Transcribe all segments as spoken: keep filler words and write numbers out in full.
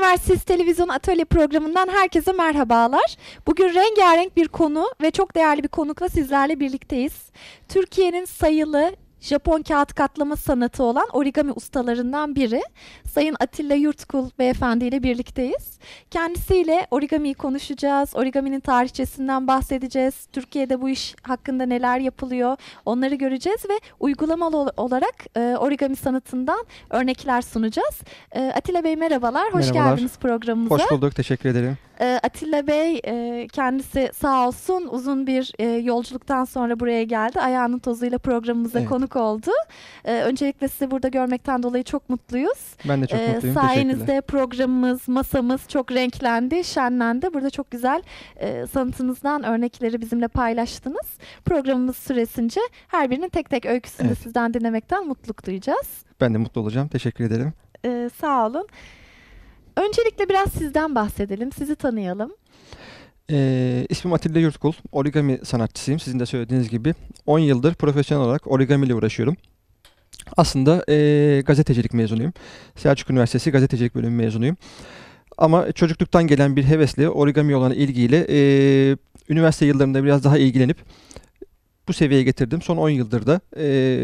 Üniversitesi Televizyon Atölye programından herkese merhabalar. Bugün rengarenk bir konu ve çok değerli bir konukla sizlerle birlikteyiz. Türkiye'nin sayılı Japon kağıt katlama sanatı olan origami ustalarından biri Sayın Atilla Yurtkul Beyefendi ile birlikteyiz. Kendisiyle origamiyi konuşacağız, origaminin tarihçesinden bahsedeceğiz, Türkiye'de bu iş hakkında neler yapılıyor onları göreceğiz ve uygulamalı olarak e, origami sanatından örnekler sunacağız. E, Atilla Bey merhabalar, hoş Merhabalar. geldiniz programımıza. Hoş bulduk, teşekkür ederim. E, Atilla Bey e, kendisi sağ olsun uzun bir e, yolculuktan sonra buraya geldi. Ayağının tozuyla programımıza Evet. konuk oldu. E, öncelikle sizi burada görmekten dolayı çok mutluyuz. Ben de çok E, mutluyum, sayenizde teşekkürler. programımız, masamız çok renklendi, şenlendi. Burada çok güzel e, sanatınızdan örnekleri bizimle paylaştınız. Programımız süresince her birinin tek tek öyküsünü Evet. sizden dinlemekten mutluluk duyacağız. Ben de mutlu olacağım, teşekkür ederim. E, sağ olun. Öncelikle biraz sizden bahsedelim, sizi tanıyalım. Ee, ismim Atilla Yurtkul, origami sanatçısıyım. Sizin de söylediğiniz gibi on yıldır profesyonel olarak origami ile uğraşıyorum. Aslında ee, gazetecilik mezunuyum. Selçuk Üniversitesi Gazetecilik Bölümü mezunuyum. Ama çocukluktan gelen bir hevesle origami olan ilgiyle ee, üniversite yıllarında biraz daha ilgilenip bu seviyeye getirdim. Son on yıldır da e,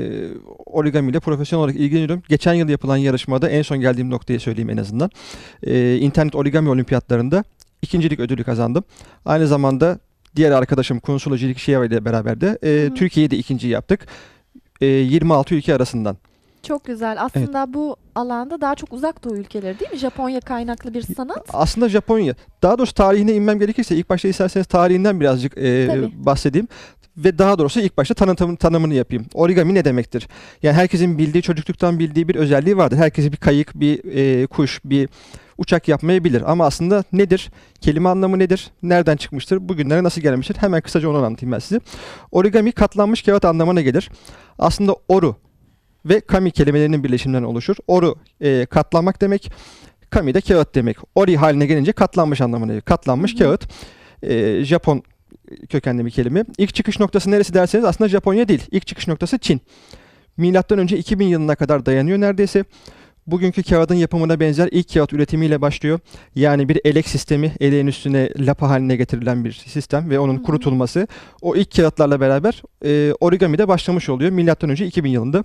origami ile profesyonel olarak ilgileniyorum. Geçen yıl yapılan yarışmada en son geldiğim noktayı söyleyeyim en azından. E, İnternet Origami Olimpiyatlarında ikincilik ödülü kazandım. Aynı zamanda diğer arkadaşım Kunsulu Cilikşiyeva ile beraber de e, Türkiye'yi de ikinci yaptık. E, yirmi altı ülke arasından. Çok güzel. Aslında evet. Bu alanda daha çok uzak doğu ülkeleri değil mi? Japonya kaynaklı bir sanat. Aslında Japonya. Daha doğrusu tarihine inmem gerekirse ilk başta isterseniz tarihinden birazcık e, bahsedeyim. Ve daha doğrusu ilk başta tanıtım, tanımını yapayım. Origami ne demektir? Yani herkesin bildiği, çocukluktan bildiği bir özelliği vardır. Herkes bir kayık, bir e, kuş, bir uçak yapmayabilir. Ama aslında nedir? Kelime anlamı nedir? Nereden çıkmıştır? Bugünlere nasıl gelmiştir? Hemen kısaca onu anlatayım ben size. Origami katlanmış kağıt anlamına gelir. Aslında oru ve kami kelimelerinin birleşiminden oluşur. Oru e, katlanmak demek. Kami de kağıt demek. Ori haline gelince katlanmış anlamına gelir. Katlanmış Hı-hı. kağıt. E, Japon kökenli bir kelime. İlk çıkış noktası neresi derseniz aslında Japonya değil. İlk çıkış noktası Çin. Milattan önce iki bin yılına kadar dayanıyor neredeyse. Bugünkü kağıdın yapımına benzer ilk kağıt üretimiyle başlıyor. Yani bir elek sistemi, eleğin üstüne lapa haline getirilen bir sistem ve onun kurutulması. O ilk kağıtlarla beraber e, origami de başlamış oluyor. Milattan önce iki bin yılında.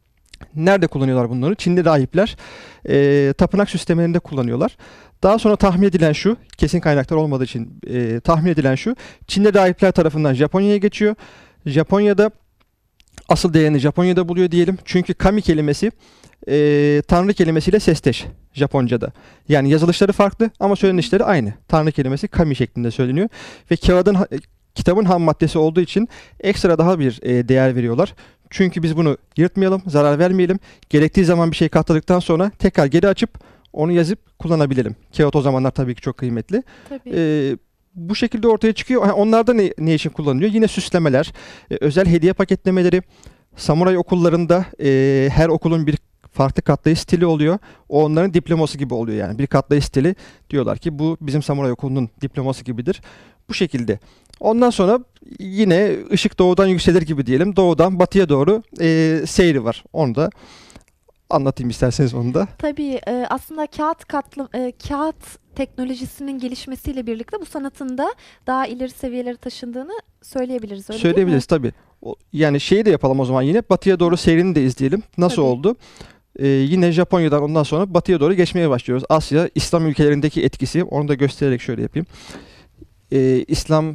Nerede kullanıyorlar bunları? Çinli rahipler e, tapınak süslemelerinde kullanıyorlar. Daha sonra tahmin edilen şu, kesin kaynaklar olmadığı için e, tahmin edilen şu, Çinli rahipler tarafından Japonya'ya geçiyor. Japonya'da asıl değerini Japonya'da buluyor diyelim. Çünkü kami kelimesi e, tanrı kelimesiyle sesteş Japonca'da. Yani yazılışları farklı ama söylenişleri aynı. Tanrı kelimesi kami şeklinde söyleniyor. Ve kağıdın, kitabın ham maddesi olduğu için ekstra daha bir e, değer veriyorlar. Çünkü biz bunu yırtmayalım, zarar vermeyelim. Gerektiği zaman bir şey katladıktan sonra tekrar geri açıp onu yazıp kullanabilirim. Kağıt o zamanlar tabii ki çok kıymetli. Ee, bu şekilde ortaya çıkıyor. Onlarda ne, ne için kullanılıyor? Yine süslemeler, e, özel hediye paketlemeleri. Samuray okullarında e, her okulun bir farklı katlayış stili oluyor. O onların diploması gibi oluyor yani. Bir katlayış stili diyorlar ki bu bizim samuray okulunun diploması gibidir. Bu şekilde. Ondan sonra yine ışık doğudan yükselir gibi diyelim. Doğudan batıya doğru e, seyri var. Onu da anlatayım isterseniz onu da. Tabii e, aslında kağıt katlı e, kağıt teknolojisinin gelişmesiyle birlikte bu sanatın da daha ileri seviyelere taşındığını söyleyebiliriz. Öyle Söyleyebiliriz tabii. O, yani şeyi de yapalım o zaman yine batıya doğru seyrini de izleyelim. Nasıl tabii. oldu? Ee, yine Japonya'dan ondan sonra batıya doğru geçmeye başlıyoruz. Asya, İslam ülkelerindeki etkisi onu da göstererek şöyle yapayım. Ee, İslam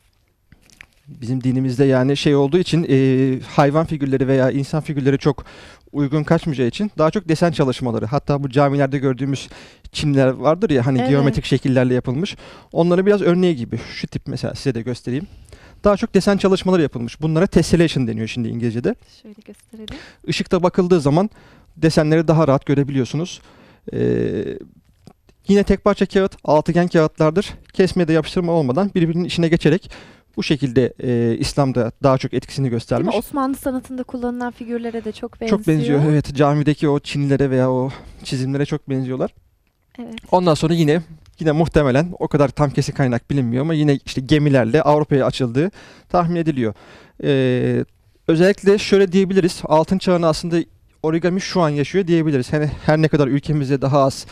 bizim dinimizde yani şey olduğu için e, hayvan figürleri veya insan figürleri çok uygun kaçmayacağı için daha çok desen çalışmaları. Hatta bu camilerde gördüğümüz çimler vardır ya hani evet. geometrik şekillerle yapılmış. Onları biraz örneği gibi. Şu tip mesela size de göstereyim. Daha çok desen çalışmaları yapılmış. Bunlara tessellation deniyor şimdi İngilizce'de. Şöyle gösterelim. Işıkta bakıldığı zaman desenleri daha rahat görebiliyorsunuz. Ee, yine tek parça kağıt, altıgen kağıtlardır. Kesme de yapıştırma olmadan birbirinin içine geçerek bu şekilde e, İslam'da daha çok etkisini göstermiş. Osmanlı sanatında kullanılan figürlere de çok benziyor. Çok benziyor evet. Camideki o Çinlilere veya o çizimlere çok benziyorlar. Evet. Ondan sonra yine yine muhtemelen o kadar tam kesin kaynak bilinmiyor ama yine işte gemilerle Avrupa'ya açıldığı tahmin ediliyor. Ee, özellikle şöyle diyebiliriz. Altın çağını aslında origami şu an yaşıyor diyebiliriz. Hani her ne kadar ülkemizde daha az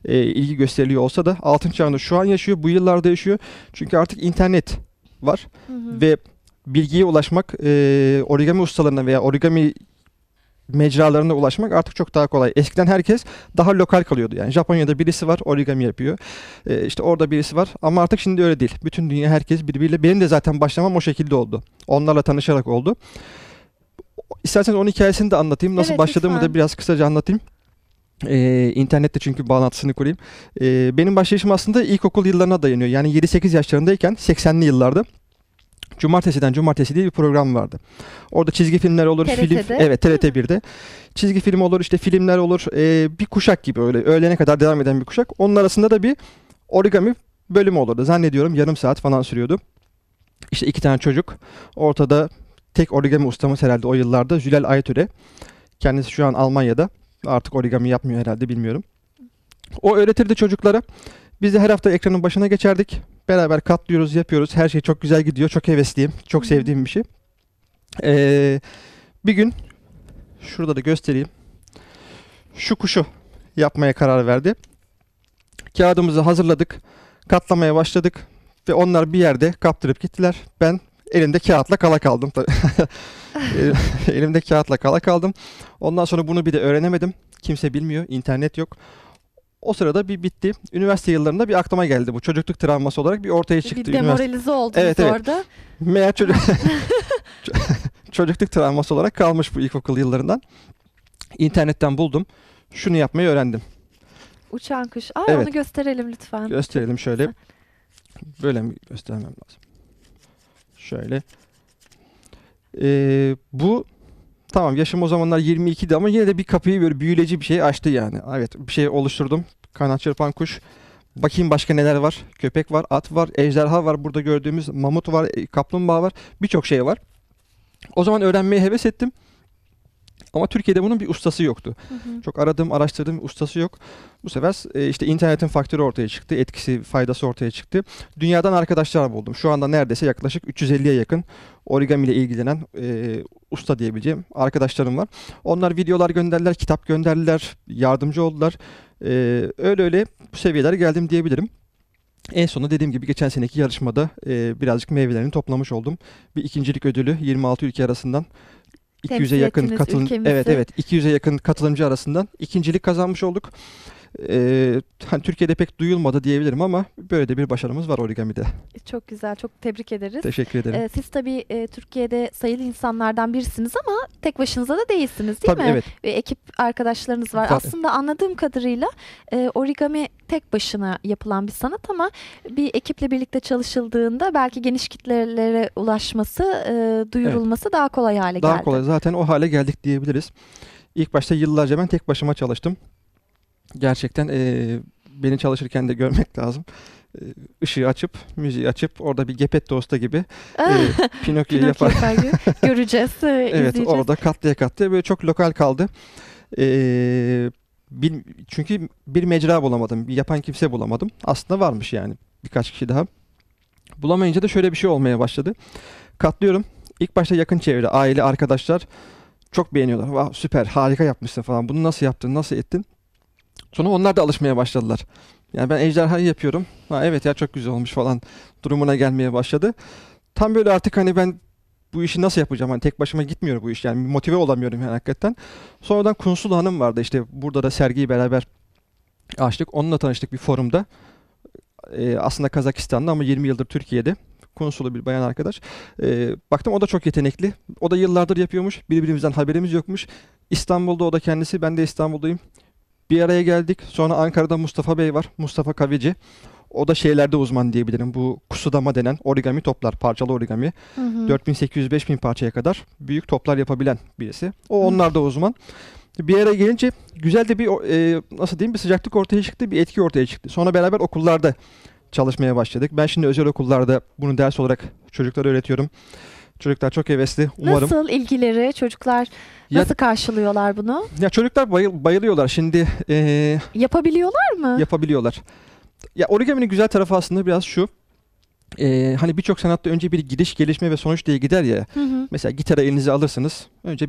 e, ilgi gösteriliyor olsa da altın çağında şu an yaşıyor, bu yıllarda yaşıyor. Çünkü artık internet var Hı hı. ve bilgiye ulaşmak, e, origami ustalarına veya origami mecralarına ulaşmak artık çok daha kolay. Eskiden herkes daha lokal kalıyordu. Yani Japonya'da birisi var, origami yapıyor. Ee, işte orada birisi var ama artık şimdi öyle değil. Bütün dünya, herkes birbiriyle. Benim de zaten başlamam o şekilde oldu. Onlarla tanışarak oldu. İsterseniz onun hikayesini de anlatayım. Nasıl Evet, başladığımı lütfen. da biraz kısaca anlatayım. Ee, internette çünkü bağlantısını kurayım. Ee, benim başlayışım aslında ilkokul yıllarına dayanıyor. Yani yedi sekiz yaşlarındayken seksenli yıllarda Cumartesiden Cumartesi diye bir program vardı. Orada çizgi filmler olur, T R T'de. film, evet, T R T bir'de. Çizgi film olur, işte filmler olur. Ee, bir kuşak gibi, öyle öğlene kadar devam eden bir kuşak. Onun arasında da bir origami bölümü olurdu. Zannediyorum yarım saat falan sürüyordu. İşte iki tane çocuk. Ortada tek origami ustamız herhalde o yıllarda Zülal Aytöre. Kendisi şu an Almanya'da. Artık origami yapmıyor herhalde, bilmiyorum. O öğretirdi çocuklara. Biz de her hafta ekranın başına geçerdik. Beraber katlıyoruz, yapıyoruz. Her şey çok güzel gidiyor. Çok hevesliyim. Çok Hı hı. sevdiğim bir şey. Ee, bir gün şurada da göstereyim. Şu kuşu yapmaya karar verdi. Kağıdımızı hazırladık. Katlamaya başladık. Ve onlar bir yerde kaptırıp gittiler. Ben elimde kağıtla kala kaldım. tabii. Elimde kağıtla kala kaldım. Ondan sonra bunu bir de öğrenemedim. Kimse bilmiyor. İnternet yok. O sırada bir bitti. Üniversite yıllarında bir aklıma geldi bu. Çocukluk travması olarak bir ortaya çıktı. Bir demoralize oldunuz Evet, evet. orada. Meğer çocuk... çocukluk travması olarak kalmış bu ilkokul yıllarından. İnternetten buldum. Şunu yapmayı öğrendim. Uçan kuş. Aa, Evet. onu gösterelim lütfen. Gösterelim şöyle. Böyle mi göstermem lazım? Şöyle. Ee, bu tamam, yaşım o zamanlar yirmi ikiydi ama yine de bir kapıyı böyle büyüleyici bir şey açtı yani. Evet, bir şey oluşturdum. Kanat çırpan kuş. Bakayım başka neler var. Köpek var, at var, ejderha var. Burada gördüğümüz mamut var, e, kaplumbağa var. Birçok şey var. O zaman öğrenmeye heves ettim. Ama Türkiye'de bunun bir ustası yoktu. Hı hı. Çok aradığım, araştırdığım bir ustası yok. Bu sefer e, işte internetin faktörü ortaya çıktı. Etkisi, faydası ortaya çıktı. Dünyadan arkadaşlar buldum. Şu anda neredeyse yaklaşık üç yüz elliye yakın origami ile ilgilenen e, usta diyebileceğim arkadaşlarım var. Onlar videolar gönderdiler, kitap gönderdiler, yardımcı oldular. E, öyle öyle bu seviyelere geldim diyebilirim. En sonunda dediğim gibi geçen seneki yarışmada e, birazcık meyvelerini toplamış oldum. Bir ikincilik ödülü yirmi altı ülke arasından iki yüze Temsil yakın ettiniz katılım ülkemizi. evet evet iki yüze yakın katılımcı arasından ikincilik kazanmış olduk. Ee, hani Türkiye'de pek duyulmadı diyebilirim ama böyle de bir başarımız var origamide. Çok güzel, çok tebrik ederiz. Teşekkür ederim. Ee, siz tabii e, Türkiye'de sayılı insanlardan birisiniz ama tek başınıza da değilsiniz, değil Tabii, mi? evet. Ve ekip arkadaşlarınız var. Tabii. Aslında anladığım kadarıyla e, origami tek başına yapılan bir sanat ama bir ekiple birlikte çalışıldığında belki geniş kitlelere ulaşması, e, duyurulması daha kolay hale Daha geldi. kolay. Zaten o hale geldik diyebiliriz. İlk başta yıllarca ben tek başıma çalıştım. Gerçekten e, beni çalışırken de görmek lazım. E, ışığı açıp, müziği açıp orada bir Geppetto Usta gibi e, Pinokyo'yu Pinokyo yapar. yapar gibi. Göreceğiz, e, Evet, izleyeceğiz. orada katlaya katlaya böyle çok lokal kaldı. Ee, bir, çünkü bir mecra bulamadım, bir yapan kimse bulamadım. Aslında varmış yani birkaç kişi daha. Bulamayınca da şöyle bir şey olmaya başladı. Katlıyorum. İlk başta yakın çevre, aile, arkadaşlar çok beğeniyorlar. Wow, süper, harika yapmışsın falan. Bunu nasıl yaptın, nasıl ettin? Sonra onlar da alışmaya başladılar. Yani ben ejderhayı yapıyorum. Ha, evet ya, çok güzel olmuş falan durumuna gelmeye başladı. Tam böyle artık hani ben bu işi nasıl yapacağım? Hani tek başıma gitmiyor bu iş. Yani motive olamıyorum yani hakikaten. Sonradan Kunsulu Hanım vardı. İşte burada da sergiyi beraber açtık. Onunla tanıştık bir forumda. Ee, aslında Kazakistan'da ama yirmi yıldır Türkiye'de. Kunsulu bir bayan arkadaş. Ee, baktım o da çok yetenekli. O da yıllardır yapıyormuş. Birbirimizden haberimiz yokmuş. İstanbul'da o da kendisi. Ben de İstanbul'dayım. Bir araya geldik. Sonra Ankara'da Mustafa Bey var. Mustafa Kavici. O da şeylerde uzman diyebilirim. Bu kusudama denen origami toplar, parçalı origami. Hı hı. dört bin sekiz yüz beş bin parçaya kadar büyük toplar yapabilen birisi. O onlar da uzman. Bir araya gelince güzel de bir e, nasıl diyeyim bir sıcaklık ortaya çıktı, bir etki ortaya çıktı. Sonra beraber okullarda çalışmaya başladık. Ben şimdi özel okullarda bunu ders olarak çocuklara öğretiyorum. Çocuklar çok hevesli. Umarım. Nasıl ilgileri? Çocuklar Ya- nasıl karşılıyorlar bunu? Ya çocuklar bayıl- bayılıyorlar. Şimdi e, Yapabiliyorlar mı? yapabiliyorlar. Ya origaminin güzel tarafı aslında biraz şu. E, hani birçok sanatta önce bir gidiş, gelişme ve sonuç diye gider ya. Hı hı. Mesela gitarı elinize alırsınız. Önce bir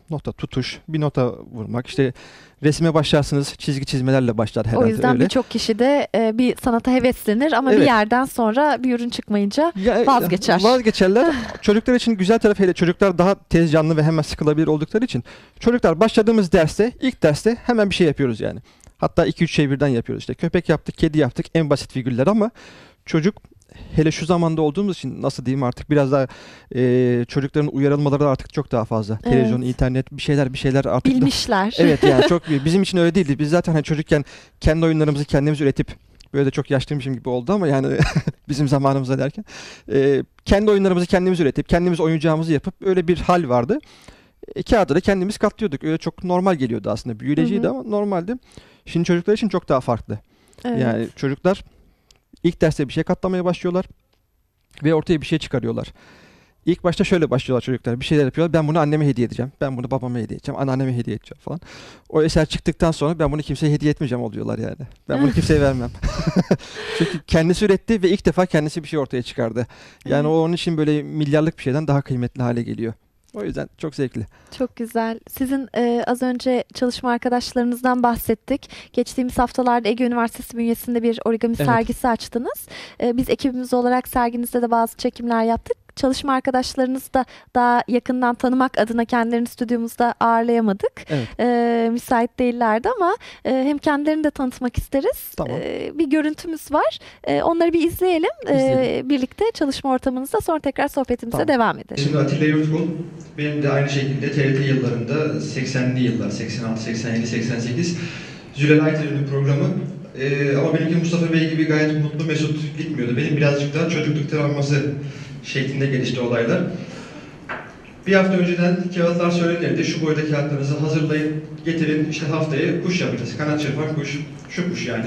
nota tutuş, bir nota vurmak. İşte resme başlarsınız, çizgi çizmelerle başlar herhalde O yüzden öyle. birçok kişi de e, bir sanata heveslenir ama Evet. bir yerden sonra bir ürün çıkmayınca Ya, vazgeçer. Vazgeçerler. Çocuklar için güzel tarafı, hele çocuklar daha tez canlı ve hemen sıkılabilir oldukları için çocuklar başladığımız derste, ilk derste hemen bir şey yapıyoruz yani. Hatta iki üç şey birden yapıyoruz. İşte köpek yaptık, kedi yaptık, en basit figürler ama çocuk, hele şu zamanda olduğumuz için nasıl diyeyim, artık biraz daha e, çocukların uyarılmaları artık çok daha fazla. Evet. Televizyon, internet, bir şeyler bir şeyler artık. Bilmişler. Da, evet yani çok büyük. Bizim için öyle değildi. Biz zaten hani çocukken kendi oyunlarımızı kendimiz üretip, böyle de çok yaşlıymışım gibi oldu ama yani bizim zamanımızda derken e, kendi oyunlarımızı kendimiz üretip kendimiz oyuncağımızı yapıp öyle bir hal vardı. E, kağıda da kendimiz katlıyorduk. Öyle çok normal geliyordu aslında. Büyüleyiciydi ama normaldi. Şimdi çocuklar için çok daha farklı. Evet. Yani çocuklar İlk derste bir şey katlamaya başlıyorlar ve ortaya bir şey çıkarıyorlar. İlk başta şöyle başlıyorlar çocuklar. Bir şeyler yapıyorlar. Ben bunu anneme hediye edeceğim. Ben bunu babama hediye edeceğim. Anneanneme hediye edeceğim falan. O eser çıktıktan sonra ben bunu kimseye hediye etmeyeceğim oluyorlar yani. Ben bunu kimseye vermem. Çünkü kendisi üretti ve ilk defa kendisi bir şey ortaya çıkardı. Yani Evet. o onun için böyle milyarlık bir şeyden daha kıymetli hale geliyor. O yüzden çok zevkli. Çok güzel. Sizin e, az önce çalışma arkadaşlarınızdan bahsettik. Geçtiğimiz haftalarda Ege Üniversitesi bünyesinde bir origami Evet. sergisi açtınız. E, biz ekibimiz olarak serginizde de bazı çekimler yaptık. Çalışma arkadaşlarınızı da daha yakından tanımak adına kendilerini stüdyomuzda ağırlayamadık. Evet. E, müsait değillerdi ama e, hem kendilerini de tanıtmak isteriz. Tamam. E, bir görüntümüz var. E, onları bir izleyelim. E, İzleyelim. birlikte çalışma ortamınızda, sonra tekrar sohbetimize Tamam. devam edelim. Şimdi Atilla Yurtkun, benim de aynı şekilde T R T yıllarında seksenli yıllar, seksen altı, seksen yedi, seksen sekiz Zülal Aytır'ın programı. Ee, ama benimki Mustafa Bey gibi gayet mutlu, mesut gitmiyordu. Benim birazcık daha çocukluk travması şeklinde gelişti olaylar. Bir hafta önceden kağıtlar söylenirdi. Şu boyda kağıtlarınızı hazırlayın, getirin, işte haftaya kuş yapacağız. Kanat çırpan kuş, şu kuş yani.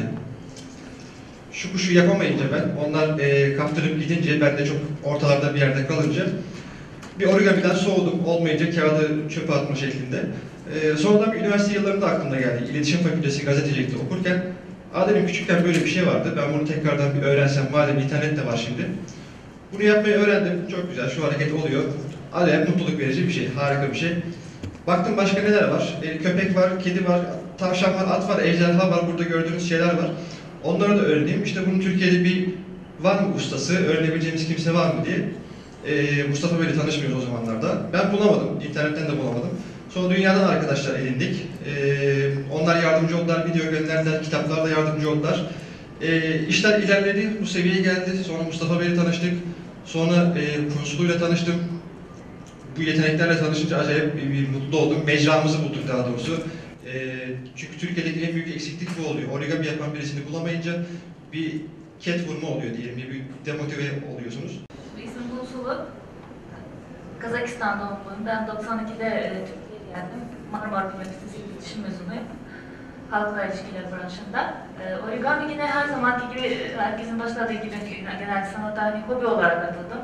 Şu kuşu yapamayınca ben, onlar e, kaptırıp gidince, ben de çok ortalarda bir yerde kalınca bir origamiden soğudum. Olmayınca kağıdı çöpe atma şeklinde. Ee, sonradan bir üniversite yıllarında aklımda geldi. İletişim Fakültesi gazetecilikte okurken, aa dedim, küçükken böyle bir şey vardı. Ben bunu tekrardan bir öğrensem, madem internet de var şimdi. Bunu yapmayı öğrendim. Çok güzel, şu hareket oluyor. Acayip mutluluk verici bir şey, harika bir şey. Baktım başka neler var. E, köpek var, kedi var, tavşan var, at var, ejderha var, burada gördüğünüz şeyler var. Onları da öğreneyim. İşte bunun Türkiye'de bir var mı ustası, öğrenebileceğimiz kimse var mı diye. Ee, Mustafa Bey'le tanışmıyoruz o zamanlarda. Ben bulamadım, internetten de bulamadım. Sonra dünyadan arkadaşlar edindik. Ee, onlar yardımcı oldular, video gönderdiler, kitaplarla yardımcı oldular. Ee, işler ilerledi, bu seviyeye geldi. Sonra Mustafa Bey'le tanıştık. Sonra e, Kunsulu'yla tanıştım. Bu yeteneklerle tanışınca acayip bir, bir mutlu oldum. Mecramızı bulduk daha doğrusu. Ee, çünkü Türkiye'deki en büyük eksiklik bu oluyor. Origami yapan birisini bulamayınca bir ket vurma oluyor diyelim, bir demotive oluyorsunuz. İsmim Kunsulu. Kazakistan doğumluyum. Ben doksan ikide e, Türkiye'ye geldim. Marmara Üniversitesi İletişim mezunuyum. Halkla ilişkiler branşında. E, origami yine her zamanki gibi, herkesin başladığı gibi genel sanata bir hobi olarak atıldım.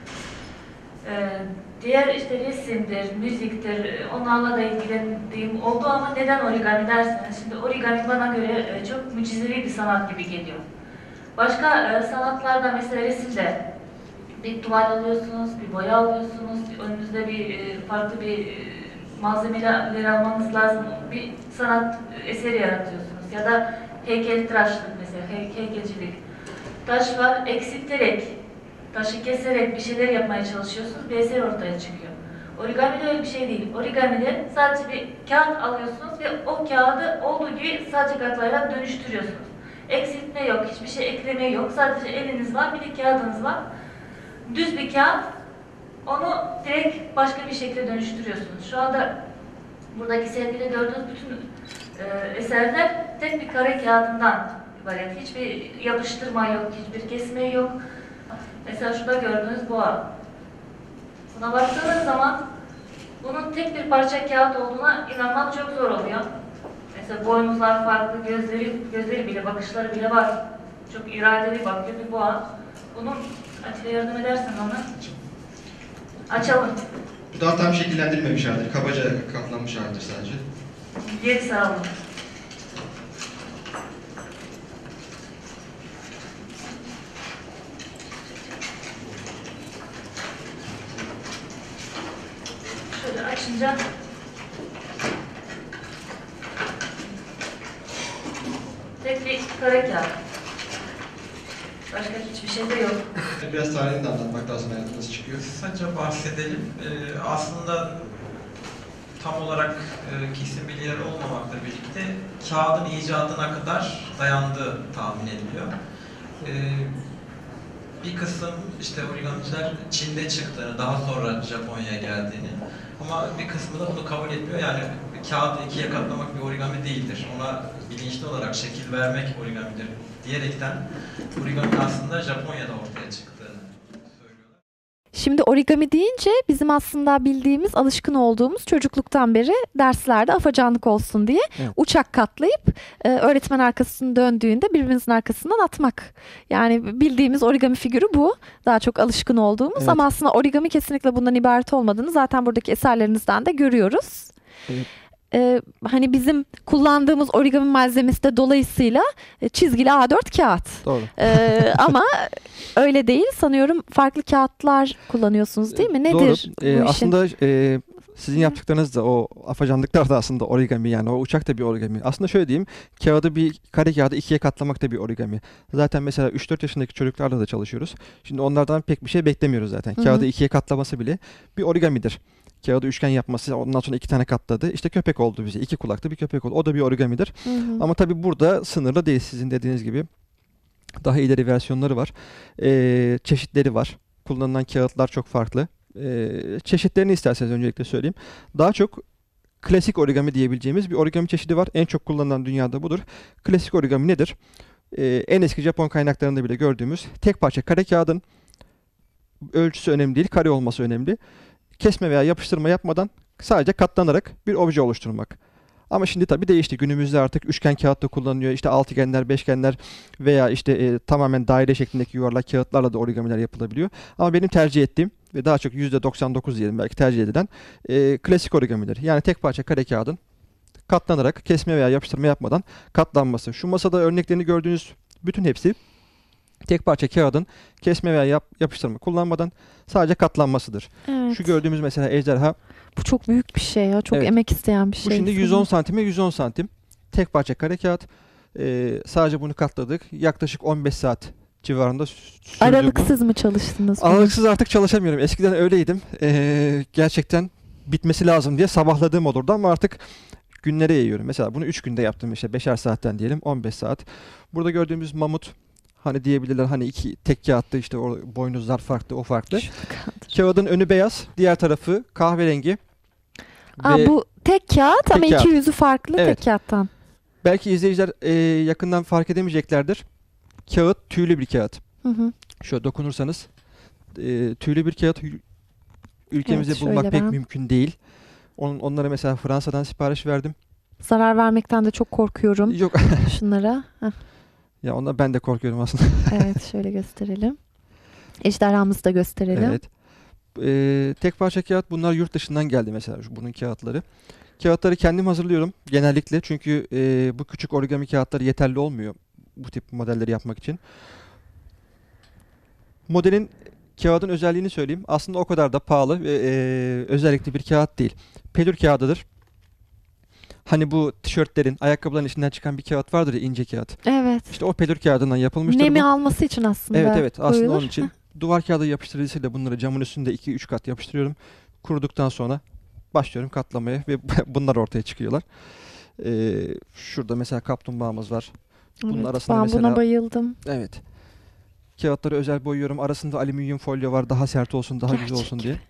E, diğer işte resimdir, müziktir, onlarla da ilgilendiğim oldu ama neden origami derseniz, şimdi origami bana göre e, çok mucizevi bir sanat gibi geliyor. Başka e, sanatlarda mesela resimde bir tuval alıyorsunuz, bir boya alıyorsunuz, önünüzde bir e, farklı bir e, malzemeleri almanız lazım, bir sanat eseri yaratıyorsunuz. Ya da heykeltıraşlık mesela, hey, heykelcilik. Taş var, eksilterek, taşı keserek bir şeyler yapmaya çalışıyorsunuz, bir eser ortaya çıkıyor. Origamide öyle bir şey değil. Origamide sadece bir kağıt alıyorsunuz ve o kağıdı olduğu gibi sadece katlayarak dönüştürüyorsunuz. Eksiltme yok, hiçbir şey ekleme yok. Sadece eliniz var, bir de kağıdınız var. Düz bir kağıt, onu direkt başka bir şekilde dönüştürüyorsunuz. Şu anda buradaki sergide gördüğünüz bütün e, eserler tek bir kare kağıdından ibaret. Hiçbir yapıştırma yok, hiçbir kesme yok. Mesela şurada gördüğünüz boğa. Buna baktığınız zaman bunun tek bir parça kağıt olduğuna inanmak çok zor oluyor. Mesela boynuzlar farklı, gözleri, gözleri bile, bakışları bile var. Çok iradeli bakıyor bir boğa. Bunun, Atilla yardım edersen ona. Açalım. Bu daha tam şekillendirilmemiş haldir, kabaca katlanmış haldir sadece. Geri sağ olun. Şöyle açınca Sürekli iki kare kağıt. Başka hiçbir şey de yok. Biraz tarihini de anlatmak lazım, yani nasıl çıkıyor. Kısaca bahsedelim. Ee, aslında tam olarak e, kesin bilgiler olmamakla birlikte kağıdın icadına kadar dayandığı tahmin ediliyor. Ee, bir kısım işte origamiciler Çin'de çıktığını, daha sonra Japonya'ya geldiğini, ama bir kısmı da bunu kabul etmiyor. Yani kağıdı ikiye katlamak bir origami değildir. Ona bilinçli olarak şekil vermek origamidir diyerekten origami aslında Japonya'da ortaya çıktığını söylüyorlar. Şimdi origami deyince bizim aslında bildiğimiz, alışkın olduğumuz çocukluktan beri derslerde afacanlık olsun diye Evet. uçak katlayıp e, öğretmen arkasını döndüğünde birbirimizin arkasından atmak. Yani bildiğimiz origami figürü bu. Daha çok alışkın olduğumuz Evet. ama aslında origami kesinlikle bundan ibaret olmadığını zaten buradaki eserlerinizden de görüyoruz. Evet. Ee, hani bizim kullandığımız origami malzemesi de dolayısıyla e, çizgili A dört kağıt. Doğru. Ee, ama öyle değil. Sanıyorum farklı kağıtlar kullanıyorsunuz değil mi? Nedir Doğru. Ee, bu işin? aslında e, sizin yaptıklarınız da, o afacanlıklar da aslında origami, yani o uçak da bir origami. Aslında şöyle diyeyim, kağıdı bir kare kağıdı ikiye katlamak da bir origami. Zaten mesela üç dört yaşındaki çocuklarla da çalışıyoruz. Şimdi onlardan pek bir şey beklemiyoruz zaten. Hı hı. Kağıdı ikiye katlaması bile bir origamidir. Kağıdı üçgen yapması, ondan sonra iki tane katladı. İşte köpek oldu bize. İki kulaklı bir köpek oldu. O da bir origamidir. Hı hı. Ama tabii burada sınırlı değil, sizin dediğiniz gibi. Daha ileri versiyonları var. Ee, çeşitleri var. Kullanılan kağıtlar çok farklı. Ee, çeşitlerini isterseniz öncelikle söyleyeyim. Daha çok klasik origami diyebileceğimiz bir origami çeşidi var. En çok kullanılan dünyada budur. Klasik origami nedir? Ee, en eski Japon kaynaklarında bile gördüğümüz tek parça kare kağıdın ölçüsü önemli değil, kare olması önemli. Kesme veya yapıştırma yapmadan sadece katlanarak bir obje oluşturmak. Ama şimdi tabii değişti. Günümüzde artık üçgen kağıt da kullanılıyor. İşte altıgenler, beşgenler veya işte e, tamamen daire şeklindeki yuvarlak kağıtlarla da origamiler yapılabiliyor. Ama benim tercih ettiğim ve daha çok yüzde doksan dokuz diyelim belki tercih edilen e, klasik origamiler. Yani tek parça kare kağıdın katlanarak kesme veya yapıştırma yapmadan katlanması. Şu masada örneklerini gördüğünüz bütün hepsi tek parça kağıdın kesme veya yap, yapıştırma kullanmadan sadece katlanmasıdır. Evet. Şu gördüğümüz mesela ejderha, Bu çok büyük bir şey ya. Çok Evet. emek isteyen bir şey. bu şimdi yüz on sanırım. santime yüz on santim. Tek parça kare kağıt. Ee, sadece bunu katladık. Yaklaşık on beş saat civarında sü- sürdü bu. Aralıksız mı çalıştınız? bunu? Aralıksız artık çalışamıyorum. Eskiden öyleydim. Ee, gerçekten bitmesi lazım diye sabahladığım olurdu ama artık günlere yayıyorum. Mesela bunu üç günde yaptım, işte beşer saatten diyelim, on beş saat. Burada gördüğümüz mamut, hani diyebilirler hani iki tek kağıtta, işte o boynuzlar farklı, o farklı. Şunu kaldır. Kağıdın önü beyaz, diğer tarafı kahverengi. Aa, Ve bu tek kağıt Tek ama iki kağıt. yüzü farklı Evet. tek kağıttan. belki izleyiciler e, yakından fark edemeyeceklerdir. Kağıt tüylü bir kağıt. Hı hı. Şöyle dokunursanız e, tüylü bir kağıt ü- ülkemizde Evet, bulmak şöyle pek ben- mümkün değil. On, onlara mesela Fransa'dan sipariş verdim. Zarar vermekten de çok korkuyorum Yok şunlara. Heh, ya, ondan ben de korkuyorum aslında. evet şöyle gösterelim. Ejderhamızı da gösterelim. Evet. E, tek parça kağıt, bunlar yurt dışından geldi mesela, şu, bunun kağıtları. Kağıtları kendim hazırlıyorum genellikle, çünkü e, bu küçük origami kağıtları yeterli olmuyor bu tip modelleri yapmak için. Modelin, kağıdın özelliğini söyleyeyim. Aslında o kadar da pahalı ve e, özellikli bir kağıt değil. Pelür kağıdıdır. Hani bu tişörtlerin, ayakkabıların içinden çıkan bir kağıt vardır ya, ince kağıt. Evet. İşte o pelür kağıdından yapılmıştır Nemi bu. alması için aslında Evet evet, aslında koyulur. onun için. Duvar kağıdı yapıştırıcısıyla bunları camın üstünde iki üç kat yapıştırıyorum. Kuruduktan sonra başlıyorum katlamaya ve bunlar ortaya çıkıyorlar. Ee, şurada mesela kaplumbağamız var. Bunun Evet, arasında ben mesela- buna bayıldım. Evet. Kağıtları özel boyuyorum. Arasında alüminyum folyo var. Daha sert olsun, daha güzel Gerçek olsun gibi. diye.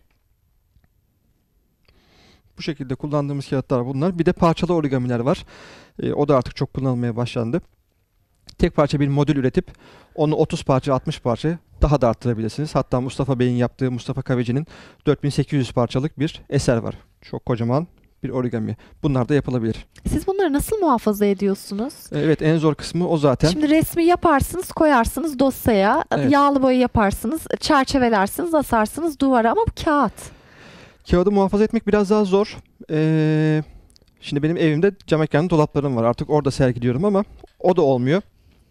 Bu şekilde kullandığımız kağıtlar bunlar. Bir de parçalı origamiler var. Ee, o da artık çok kullanılmaya başlandı. Tek parça bir modül üretip onu otuz parça, altmış parça daha da arttırabilirsiniz. Hatta Mustafa Bey'in yaptığı, Mustafa Kahveci'nin dört bin sekiz yüz parçalık bir eser var. Çok kocaman bir origami. Bunlar da yapılabilir. Siz bunları nasıl muhafaza ediyorsunuz? Evet, en zor kısmı o zaten. Şimdi resmi yaparsınız, koyarsınız dosyaya, Evet. yağlı boya yaparsınız, çerçevelersiniz, asarsınız duvara ama bu kağıt. Kağıdı muhafaza etmek biraz daha zor. Ee, şimdi benim evimde cam mekanlı dolaplarım var. Artık orada sergiliyorum ama o da olmuyor.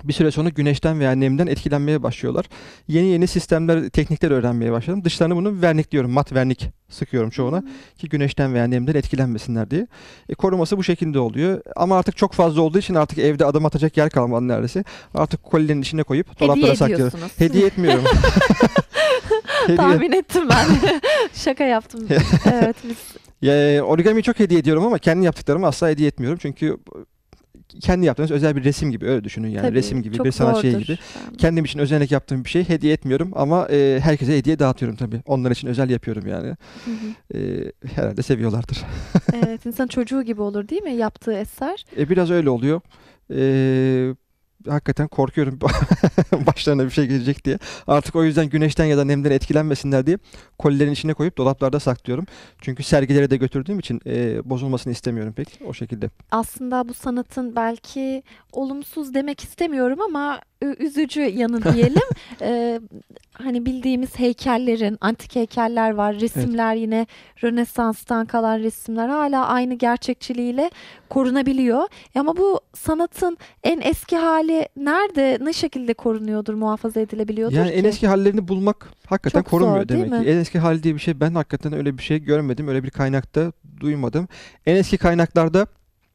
Bir süre sonra güneşten veya nemden etkilenmeye başlıyorlar. Yeni yeni sistemler, teknikler öğrenmeye başladım. Dışlarına bunu vernik diyorum, mat vernik sıkıyorum çoğuna hmm. ki güneşten veya nemden etkilenmesinler diye. E, koruması bu şekilde oluyor. Ama artık çok fazla olduğu için artık evde adım atacak yer kalmadı neredeyse. Artık kolilerin içine koyup dolaplara saklıyorum. Hediye etmiyorum. Hediye. Tahmin ettim ben. Şaka yaptım. Evet. Biz... Ya, origami çok hediye ediyorum ama kendi yaptıklarımı asla hediye etmiyorum. Çünkü kendi yaptığınız özel bir resim gibi, öyle düşünün yani. Tabii, resim gibi, bir sanat şeyi gibi. Yani. Kendim için özellik yaptığım bir şey hediye etmiyorum ama e, herkese hediye dağıtıyorum tabii. Onlar için özel yapıyorum yani. Hı hı. E, herhalde seviyorlardır. Evet, insan çocuğu gibi olur değil mi yaptığı eser? E, biraz öyle oluyor. E, hakikaten korkuyorum başlarına bir şey gelecek diye. Artık o yüzden güneşten ya da nemden etkilenmesinler diye kolilerin içine koyup dolaplarda saklıyorum. Çünkü sergilere de götürdüğüm için e, bozulmasını istemiyorum pek o şekilde. Aslında bu sanatın belki olumsuz demek istemiyorum ama üzücü yanı diyelim. ee, hani bildiğimiz heykellerin, antik heykeller var, resimler evet. Yine Rönesans'tan kalan resimler hala aynı gerçekçiliğiyle korunabiliyor. Ama bu sanatın en eski hali nerede, ne şekilde korunuyordur, muhafaza edilebiliyordur yani ki? En eski hallerini bulmak hakikaten çok korunmuyor zor, demek ki. En eski hali diye bir şey, ben hakikaten öyle bir şey görmedim, öyle bir kaynakta duymadım. En eski kaynaklarda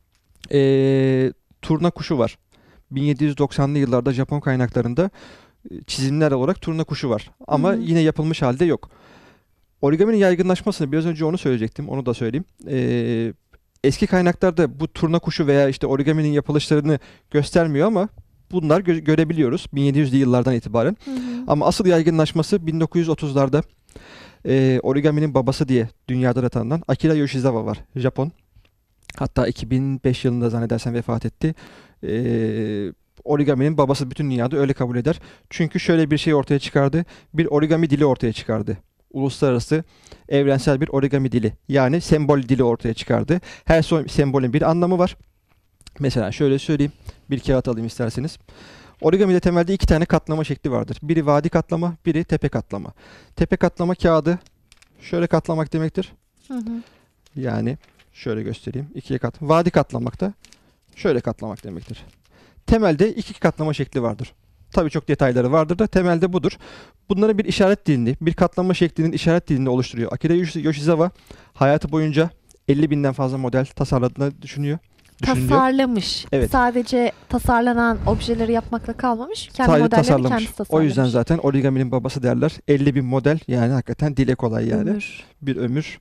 ee, turna kuşu var. bin yedi yüz doksanlı yıllarda Japon kaynaklarında çizimler olarak turna kuşu var. Ama hı hı. yine yapılmış halde yok. Origaminin yaygınlaşmasını, biraz önce onu söyleyecektim, onu da söyleyeyim. Ee, eski kaynaklarda bu turna kuşu veya işte origaminin yapılışlarını göstermiyor ama bunlar gö- görebiliyoruz bin yedi yüzlü yıllardan itibaren. Hı hı. Ama asıl yaygınlaşması bin dokuz yüz otuzlarda e, origaminin babası diye dünyada da tanınan Akira Yoshizawa var, Japon. Hatta iki bin beş yılında zannedersem vefat etti. Ee, origaminin babası bütün dünyada öyle kabul eder. Çünkü şöyle bir şey ortaya çıkardı. Bir origami dili ortaya çıkardı. Uluslararası evrensel bir origami dili. Yani sembol dili ortaya çıkardı. Her so- sembolün bir anlamı var. Mesela şöyle söyleyeyim. Bir kağıt alayım isterseniz. Origami'de temelde iki tane katlama şekli vardır. Biri vadi katlama, biri tepe katlama. Tepe katlama kağıdı şöyle katlamak demektir. Hı hı. Yani şöyle göstereyim. İkiye kat. Vadi katlamak da şöyle katlamak demektir. Temelde iki katlama şekli vardır. Tabii çok detayları vardır da temelde budur. Bunların bir işaret dilini, bir katlama şeklinin işaret dilini oluşturuyor. Akira Yoshizawa hayatı boyunca elli binden fazla model tasarladığını düşünüyor. Tasarlamış. Evet. Sadece tasarlanan objeleri yapmakla kalmamış. Kendi Sadece modellerini tasarlamış. kendisi tasarlamış. O yüzden zaten origaminin babası derler. elli bin model, yani hakikaten dile kolay yani. Ömür. Bir ömür.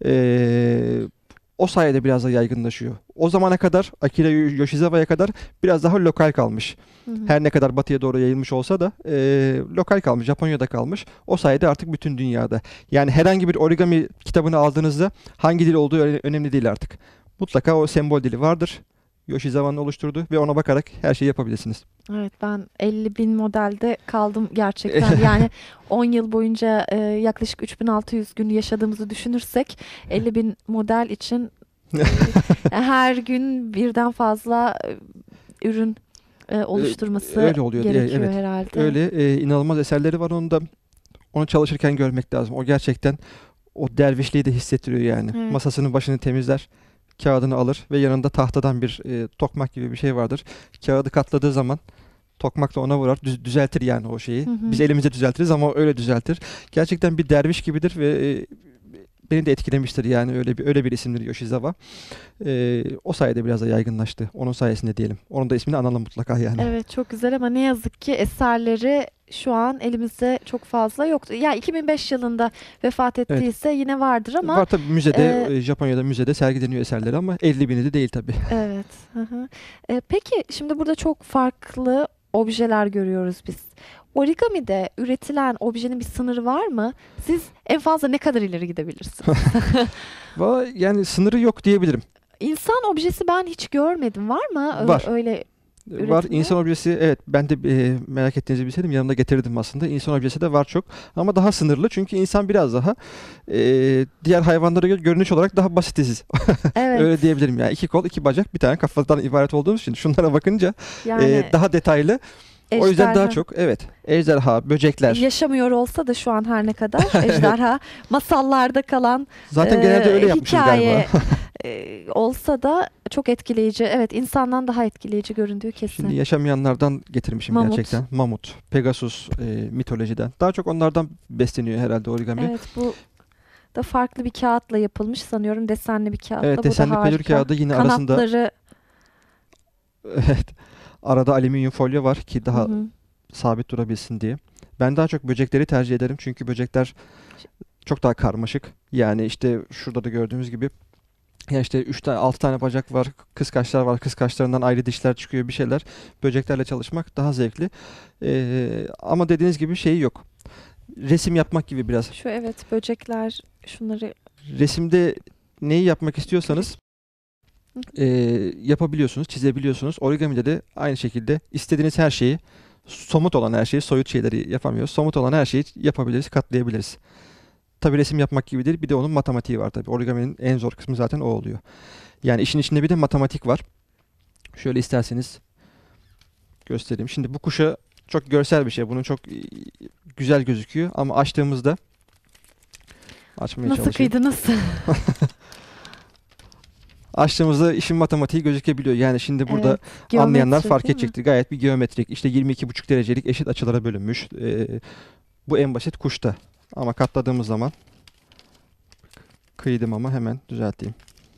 Ee, o sayede biraz da yaygınlaşıyor. O zamana kadar, Akira Yoshizawa'ya kadar biraz daha lokal kalmış. Hı hı. Her ne kadar batıya doğru yayılmış olsa da e, lokal kalmış. Japonya'da kalmış. O sayede artık bütün dünyada. Yani herhangi bir origami kitabını aldığınızda hangi dil olduğu önemli değil artık. Mutlaka o sembol dili vardır. Yoshizawa'nın oluşturduğu ve ona bakarak her şeyi yapabilirsiniz. Evet, ben elli bin modelde kaldım gerçekten. Yani on yıl boyunca e, yaklaşık üç bin altı yüz gün yaşadığımızı düşünürsek elli bin model için e, her gün birden fazla e, ürün e, oluşturması öyle oluyor, gerekiyor evet. Herhalde. Öyle e, inanılmaz eserleri var onun da. Onu çalışırken görmek lazım. O gerçekten o dervişliği de hissettiriyor yani. Evet. Masasının başını temizler. Kağıdını alır ve yanında tahtadan bir e, tokmak gibi bir şey vardır. Kağıdı katladığı zaman tokmak da ona vurar. Düz, düzeltir yani o şeyi. Hı hı. Biz elimizde düzeltiriz ama öyle düzeltir. Gerçekten bir derviş gibidir ve e, beni de etkilemiştir yani, öyle bir öyle bir isimdir Yoshizawa. E, o sayede biraz da yaygınlaştı. Onun sayesinde diyelim. Onun da ismini analım mutlaka yani. Evet, çok güzel ama ne yazık ki eserleri şu an elimizde çok fazla yoktu. Ya iki bin beş yılında vefat ettiyse evet. Yine vardır ama. Var tabii müzede, e, Japonya'da müzede sergileniyor eserleri ama elli bini de değil tabii. Evet. Hı hı. E, peki şimdi burada çok farklı objeler görüyoruz biz. Origami'de üretilen objenin bir sınırı var mı? Siz en fazla ne kadar ileri gidebilirsiniz? Yani sınırı yok diyebilirim. İnsan objesi ben hiç görmedim. Var mı? Var. Öyle üretimde. Var. İnsan objesi, evet, ben de e, merak ettiğinizi bilseydim yanımda getirdim aslında. İnsan objesi de var çok ama daha sınırlı çünkü insan biraz daha e, diğer hayvanlara göre görünüş olarak daha basitiz. Evet. Öyle diyebilirim yani. İki kol, iki bacak, bir tane kafadan ibaret olduğumuz için şunlara bakınca yani... e, daha detaylı. O yüzden daha Ejderha. çok evet ejderha, böcekler. Yaşamıyor olsa da şu an her ne kadar ejderha masallarda kalan Zaten e, genelde öyle yapmışız hikaye galiba. e, olsa da çok etkileyici. Evet, insandan daha etkileyici göründüğü kesin. Şimdi yaşamayanlardan getirmişim Mamut. gerçekten. Mamut, Pegasus e, mitolojiden. Daha çok onlardan besleniyor herhalde origami. Evet, bu da farklı bir kağıtla yapılmış sanıyorum. Desenli bir kağıtla. Evet, Bu da desenli pelür harika. kağıdı yine arasında Kanatları evet, arada alüminyum folyo var ki daha hı hı. sabit durabilsin diye. Ben daha çok böcekleri tercih ederim çünkü böcekler çok daha karmaşık. Yani işte şurada da gördüğümüz gibi ya işte üç tane altı tane bacak var, kıskaçlar var, kıskaçlarından ayrı dişler çıkıyor bir şeyler. Böceklerle çalışmak daha zevkli. Ee, ama dediğiniz gibi şeyi yok. Resim yapmak gibi biraz. Şu evet, böcekler şunları Resimde neyi yapmak istiyorsanız e, yapabiliyorsunuz, çizebiliyorsunuz. Origamide de aynı şekilde istediğiniz her şeyi, somut olan her şeyi, soyut şeyleri yapamıyoruz. Somut olan her şeyi yapabiliriz, katlayabiliriz. Tabii resim yapmak gibi değil, bir de onun matematiği var tabii. Origaminin en zor kısmı zaten o oluyor. Yani işin içinde bir de matematik var. Şöyle isterseniz göstereyim. Şimdi bu kuşa çok görsel bir şey. Bunun çok e, güzel gözüküyor ama açtığımızda açmaya nasıl çalışayım. kıydınız? Açtığımızda işin matematiği gözükebiliyor. Yani şimdi burada Evet, geometri, anlayanlar fark değil mi? edecektir. Gayet bir geometrik. İşte yirmi iki buçuk derecelik eşit açılara bölünmüş. Ee, bu en basit kuşta. Ama katladığımız zaman kıydım ama hemen düzelteyim.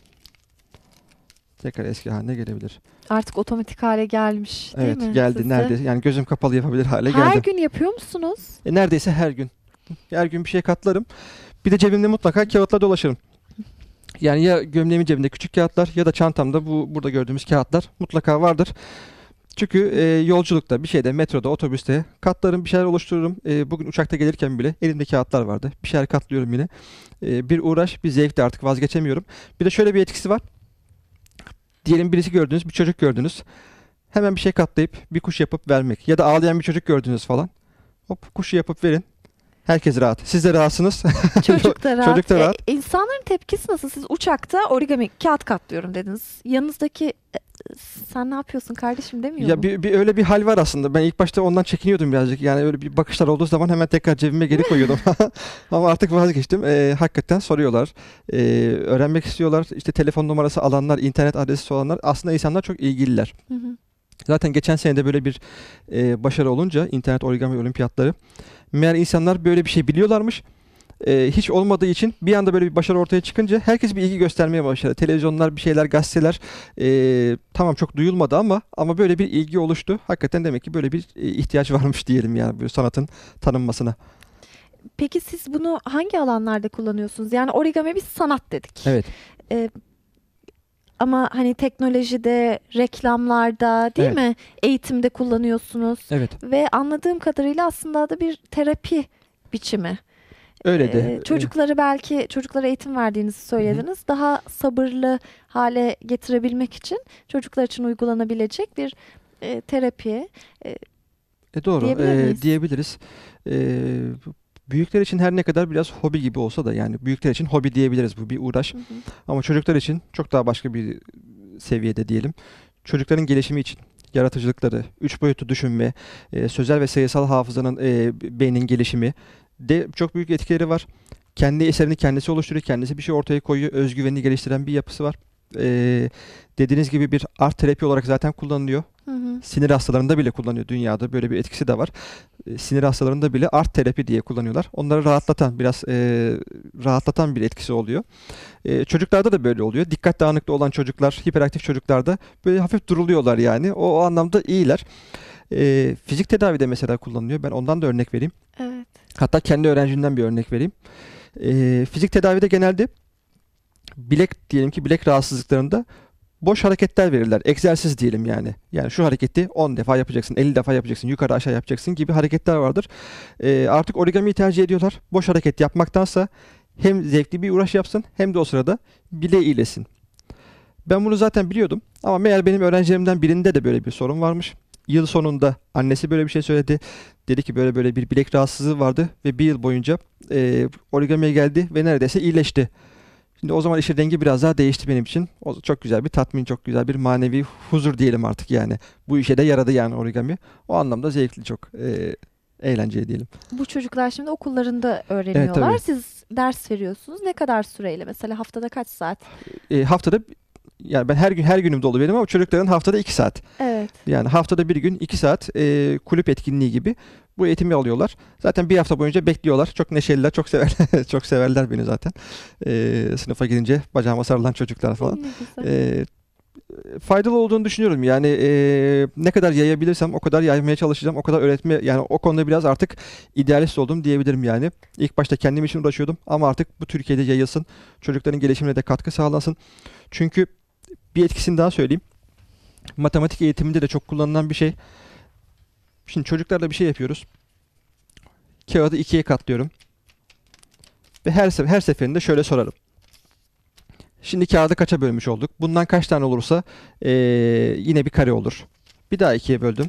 Tekrar eski haline gelebilir. Artık otomatik hale gelmiş, değil Evet mi? geldi. Sizde? Nerede? Yani gözüm kapalı yapabilir hale Her geldim. gün yapıyor musunuz? E, neredeyse her gün. Her gün bir şey katlarım. Bir de cebimde mutlaka kağıtla dolaşırım. Yani ya gömleğimin cebinde küçük kağıtlar ya da çantamda bu burada gördüğümüz kağıtlar mutlaka vardır. Çünkü e, yolculukta, bir şeyde, metroda, otobüste katlarım, bir şeyler oluştururum. E, bugün uçakta gelirken bile elimde kağıtlar vardı. Bir şeyler katlıyorum yine. E, bir uğraş, bir zevk de artık vazgeçemiyorum. Bir de şöyle bir etkisi var. Diyelim birisi gördünüz, bir çocuk gördünüz. Hemen bir şey katlayıp bir kuş yapıp vermek. Ya da ağlayan bir çocuk gördünüz falan. Hop kuşu yapıp verin. Herkes rahat. Siz de rahatsınız. Çocuk da rahat. Çocuk da rahat. E, insanların tepkisi nasıl? Siz uçakta origami kağıt katlıyorum dediniz. Yanınızdaki e, sen ne yapıyorsun kardeşim demiyor Ya mu? bir, bir öyle bir hal var aslında. Ben ilk başta ondan çekiniyordum birazcık. Yani öyle bir bakışlar olduğu zaman hemen tekrar cebime geri koyuyordum. Ama artık vazgeçtim. Ee, hakikaten soruyorlar. Ee, öğrenmek istiyorlar. İşte telefon numarası alanlar, internet adresi olanlar. Aslında insanlar çok ilgililer. Hı hı. Zaten geçen sene de böyle bir e, başarı olunca internet origami olimpiyatları. Meğer insanlar böyle bir şey biliyorlarmış. Ee, hiç olmadığı için bir anda böyle bir başarı ortaya çıkınca herkes bir ilgi göstermeye başladı. Televizyonlar, bir şeyler, gazeteler ee, tamam çok duyulmadı ama ama böyle bir ilgi oluştu. Hakikaten demek ki böyle bir e, ihtiyaç varmış diyelim yani böyle sanatın tanınmasına. Peki siz bunu hangi alanlarda kullanıyorsunuz? Yani origami bir sanat dedik. Evet. E, ama hani teknolojide, reklamlarda değil Evet. mi? Eğitimde kullanıyorsunuz. Evet. Ve anladığım kadarıyla aslında da bir terapi biçimi. Öyle de. Ee, çocukları belki çocuklara eğitim verdiğinizi söylediniz. Daha sabırlı hale getirebilmek için çocuklar için uygulanabilecek bir e, terapi. E, E, doğru. diyebilir e, miyiz? diyebiliriz. E, büyükler için her ne kadar biraz hobi gibi olsa da yani büyükler için hobi diyebiliriz, bu bir uğraş. hı hı. Ama çocuklar için çok daha başka bir seviyede diyelim. Çocukların gelişimi için yaratıcılıkları, üç boyutlu düşünme, e, sözel ve sayısal hafızanın, e, beynin gelişimi de çok büyük etkileri var. Kendi eserini kendisi oluşturuyor, kendisi bir şey ortaya koyuyor, özgüvenini geliştiren bir yapısı var. E, dediğiniz gibi bir art terapi olarak zaten kullanılıyor. Hı hı. Sinir hastalarında bile kullanıyor, dünyada böyle bir etkisi de var. E, sinir hastalarında bile art terapi diye kullanıyorlar. Onları rahatlatan, biraz e, rahatlatan bir etkisi oluyor. E, çocuklarda da böyle oluyor. Dikkat dağınıklığı olan çocuklar, hiperaktif çocuklarda böyle hafif duruluyorlar yani. O, o anlamda iyiler. E, fizik tedavide mesela kullanılıyor. Ben ondan da örnek vereyim. Evet. Hatta kendi öğrencimden bir örnek vereyim. E, fizik tedavide genelde bilek, diyelim ki bilek rahatsızlıklarında boş hareketler verirler. Egzersiz diyelim yani. Yani şu hareketi on defa yapacaksın, elli defa yapacaksın, yukarı aşağı yapacaksın gibi hareketler vardır. Ee, artık origamiyi tercih ediyorlar. Boş hareket yapmaktansa hem zevkli bir uğraş yapsın hem de o sırada bileği iyileşsin. Ben bunu zaten biliyordum ama meğer benim öğrencilerimden birinde de böyle bir sorun varmış. Yıl sonunda annesi böyle bir şey söyledi. Dedi ki böyle böyle bir bilek rahatsızlığı vardı ve bir yıl boyunca e, origamiye geldi ve neredeyse iyileşti. Şimdi o zaman işin rengi biraz daha değişti benim için. O çok güzel bir tatmin, çok güzel bir manevi huzur diyelim artık yani. Bu işe de yaradı yani origami. O anlamda zevkli, çok e, eğlenceli diyelim. Bu çocuklar şimdi okullarında öğreniyorlar. Evet, Siz ders veriyorsunuz. Ne kadar süreyle? Mesela haftada kaç saat? E, haftada, yani ben her gün her günüm dolu benim ama çocukların haftada iki saat. Evet. Yani haftada bir gün iki saat e, kulüp etkinliği gibi bu eğitimi alıyorlar. Zaten bir hafta boyunca bekliyorlar. Çok neşeliler, çok severler, çok severler beni zaten. E, sınıfa girince bacağıma sarılan çocuklar falan. Ne güzel. E, faydalı olduğunu düşünüyorum. Yani e, ne kadar yayabilirsem o kadar yaymaya çalışacağım. O kadar öğretme, yani o konuda biraz artık idealist oldum diyebilirim yani. İlk başta kendim için uğraşıyordum ama artık bu Türkiye'de yayılsın. Çocukların gelişimine de katkı sağlansın. Çünkü bir etkisini daha söyleyeyim. Matematik eğitiminde de çok kullanılan bir şey. Şimdi çocuklarla bir şey yapıyoruz. Kağıdı ikiye katlıyorum. Ve her, sef- her seferinde şöyle sorarım. Şimdi kağıdı kaça bölmüş olduk? Bundan kaç tane olursa ee, yine bir kare olur. Bir daha ikiye böldüm.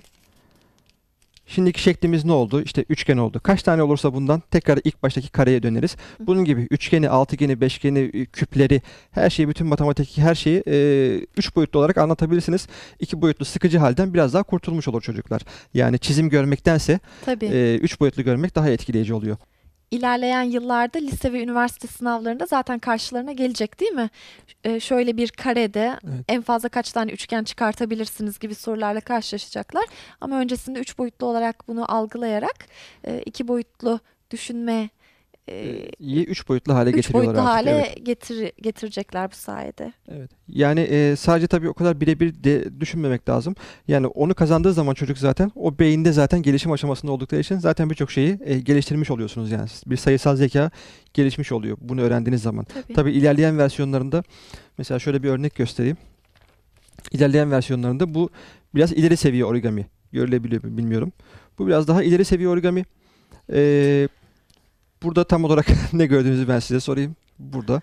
Şimdiki şeklimiz ne oldu? İşte üçgen oldu. Kaç tane olursa bundan tekrar ilk baştaki kareye döneriz. Bunun gibi üçgeni, altıgeni, beşgeni, küpleri, her şeyi, bütün matematik her şeyi e, üç boyutlu olarak anlatabilirsiniz. İki boyutlu sıkıcı halden biraz daha kurtulmuş olur çocuklar. Yani çizim görmektense Tabii. e, üç boyutlu görmek daha etkileyici oluyor. İlerleyen yıllarda lise ve üniversite sınavlarında zaten karşılarına gelecek değil mi? Ee, şöyle bir karede Evet. en fazla kaç tane üçgen çıkartabilirsiniz gibi sorularla karşılaşacaklar. Ama öncesinde üç boyutlu olarak bunu algılayarak e, iki boyutlu düşünme e, İyi üç boyutlu hale üç getiriyorlar boyutlu artık. hale Evet. getir, getirecekler bu sayede. Evet. Yani e, sadece tabii o kadar birebir de düşünmemek lazım. Yani onu kazandığı zaman çocuk zaten o beyinde zaten gelişim aşamasında oldukları için zaten birçok şeyi e, geliştirmiş oluyorsunuz yani. Bir sayısal zeka gelişmiş oluyor bunu öğrendiğiniz zaman. Tabii. Tabii ilerleyen versiyonlarında mesela şöyle bir örnek göstereyim. İlerleyen versiyonlarında bu biraz ileri seviye origami görülebiliyor mu bilmiyorum. Bu biraz daha ileri seviye origami. Ee, burada tam olarak ne gördüğünüzü ben size sorayım. Burada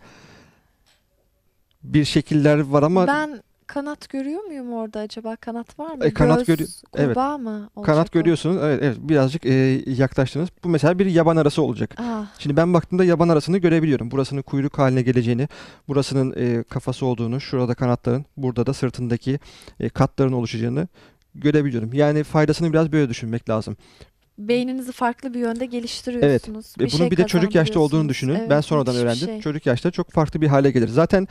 bir şekiller var ama Ben kanat görüyor muyum orada acaba? Kanat var mı? E, kanat Göz, görüyor- evet. kurbağa mı olacak kanat o? görüyorsunuz. Evet, evet birazcık e, yaklaştınız. Bu mesela bir yaban arası olacak. Ah, Şimdi ben baktığımda yaban arasını görebiliyorum. Burasının kuyruk haline geleceğini, burasının e, kafası olduğunu, şurada kanatların, burada da sırtındaki e, katların oluşacağını görebiliyorum. Yani faydasını biraz böyle düşünmek lazım. beyninizi farklı bir yönde geliştiriyorsunuz. E, bunun bir de çocuk yaşta olduğunu düşünün. Evet, ben sonradan müthiş bir öğrendim. şey. Çocuk yaşta çok farklı bir hale gelir. Zaten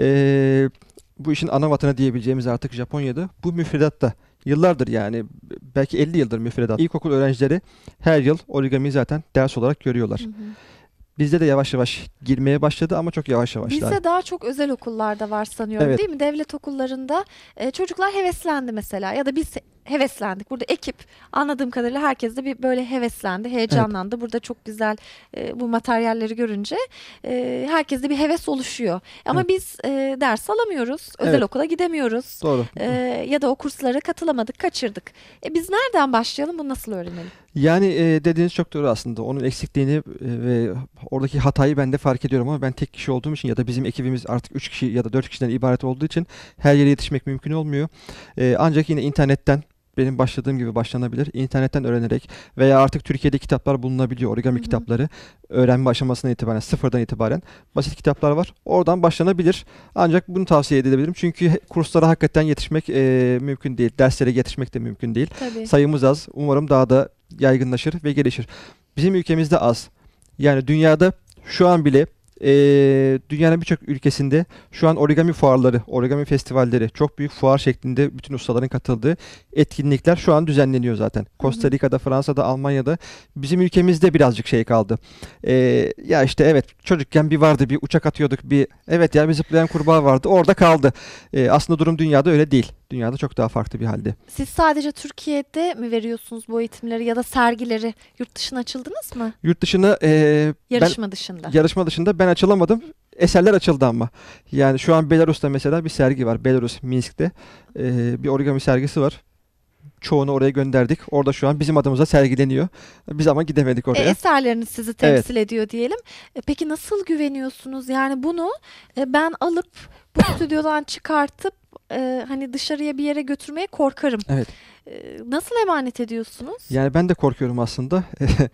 e, bu işin ana vatanı diyebileceğimiz artık Japonya'da bu müfredatta. Yıllardır yani belki elli yıldır müfredat. İlkokul öğrencileri her yıl origami zaten ders olarak görüyorlar. Hı hı. Bizde de yavaş yavaş girmeye başladı ama çok yavaş yavaş. daha. Bizde daha çok özel okullarda var sanıyorum Evet. değil mi? Devlet okullarında e, çocuklar heveslendi mesela ya da biz heveslendik. Burada ekip anladığım kadarıyla herkes de bir böyle heveslendi, heyecanlandı. Burada çok güzel e, bu materyalleri görünce e, herkeste bir heves oluşuyor. Ama Evet. biz e, ders alamıyoruz, özel Evet. okula gidemiyoruz. Doğru. E, ya da o kurslara katılamadık, kaçırdık. E, biz nereden başlayalım, bunu nasıl öğrenelim? Yani e, dediğiniz çok doğru aslında. Onun eksikliğini e, ve oradaki hatayı ben de fark ediyorum ama ben tek kişi olduğum için ya da bizim ekibimiz artık üç kişi ya da dört kişiden ibaret olduğu için her yere yetişmek mümkün olmuyor. E, ancak yine internetten benim başladığım gibi başlanabilir. İnternetten öğrenerek veya artık Türkiye'de kitaplar bulunabiliyor. Origami Hı hı. kitapları öğrenme aşamasına itibaren, sıfırdan itibaren basit kitaplar var. Oradan başlanabilir. Ancak bunu tavsiye edebilirim. Çünkü he- kurslara hakikaten yetişmek e, mümkün değil. Derslere yetişmek de mümkün değil. Tabii. Sayımız az. Umarım daha da yaygınlaşır ve gelişir. Bizim ülkemizde az. Yani dünyada şu an bile eee, dünyanın birçok ülkesinde şu an origami fuarları, origami festivalleri, çok büyük fuar şeklinde bütün ustaların katıldığı etkinlikler şu an düzenleniyor zaten. Costa Rica'da, Fransa'da, Almanya'da. Bizim ülkemizde birazcık şey kaldı. Eee, ya işte evet çocukken bir vardı, bir uçak atıyorduk, bir evet ya bir zıplayan kurbağa vardı, orada kaldı. Eee, aslında durum dünyada öyle değil. Dünyada çok daha farklı bir halde. Siz sadece Türkiye'de mi veriyorsunuz bu eğitimleri ya da sergileri? Yurt dışına açıldınız mı? Yurt dışına eee, ben Yarışma dışında. yarışma dışında ben açılamadım. Eserler açıldı ama. Yani şu an Belarus'ta mesela bir sergi var. Belarus, Minsk'te. Ee, bir origami sergisi var. Çoğunu oraya gönderdik. Orada şu an bizim adımıza sergileniyor. Biz ama gidemedik E, oraya. eserleriniz sizi temsil ediyor diyelim. E, peki nasıl güveniyorsunuz? Yani bunu e, ben alıp bu stüdyodan çıkartıp e, hani dışarıya bir yere götürmeye korkarım. Evet. E, nasıl emanet ediyorsunuz? Yani ben de korkuyorum aslında.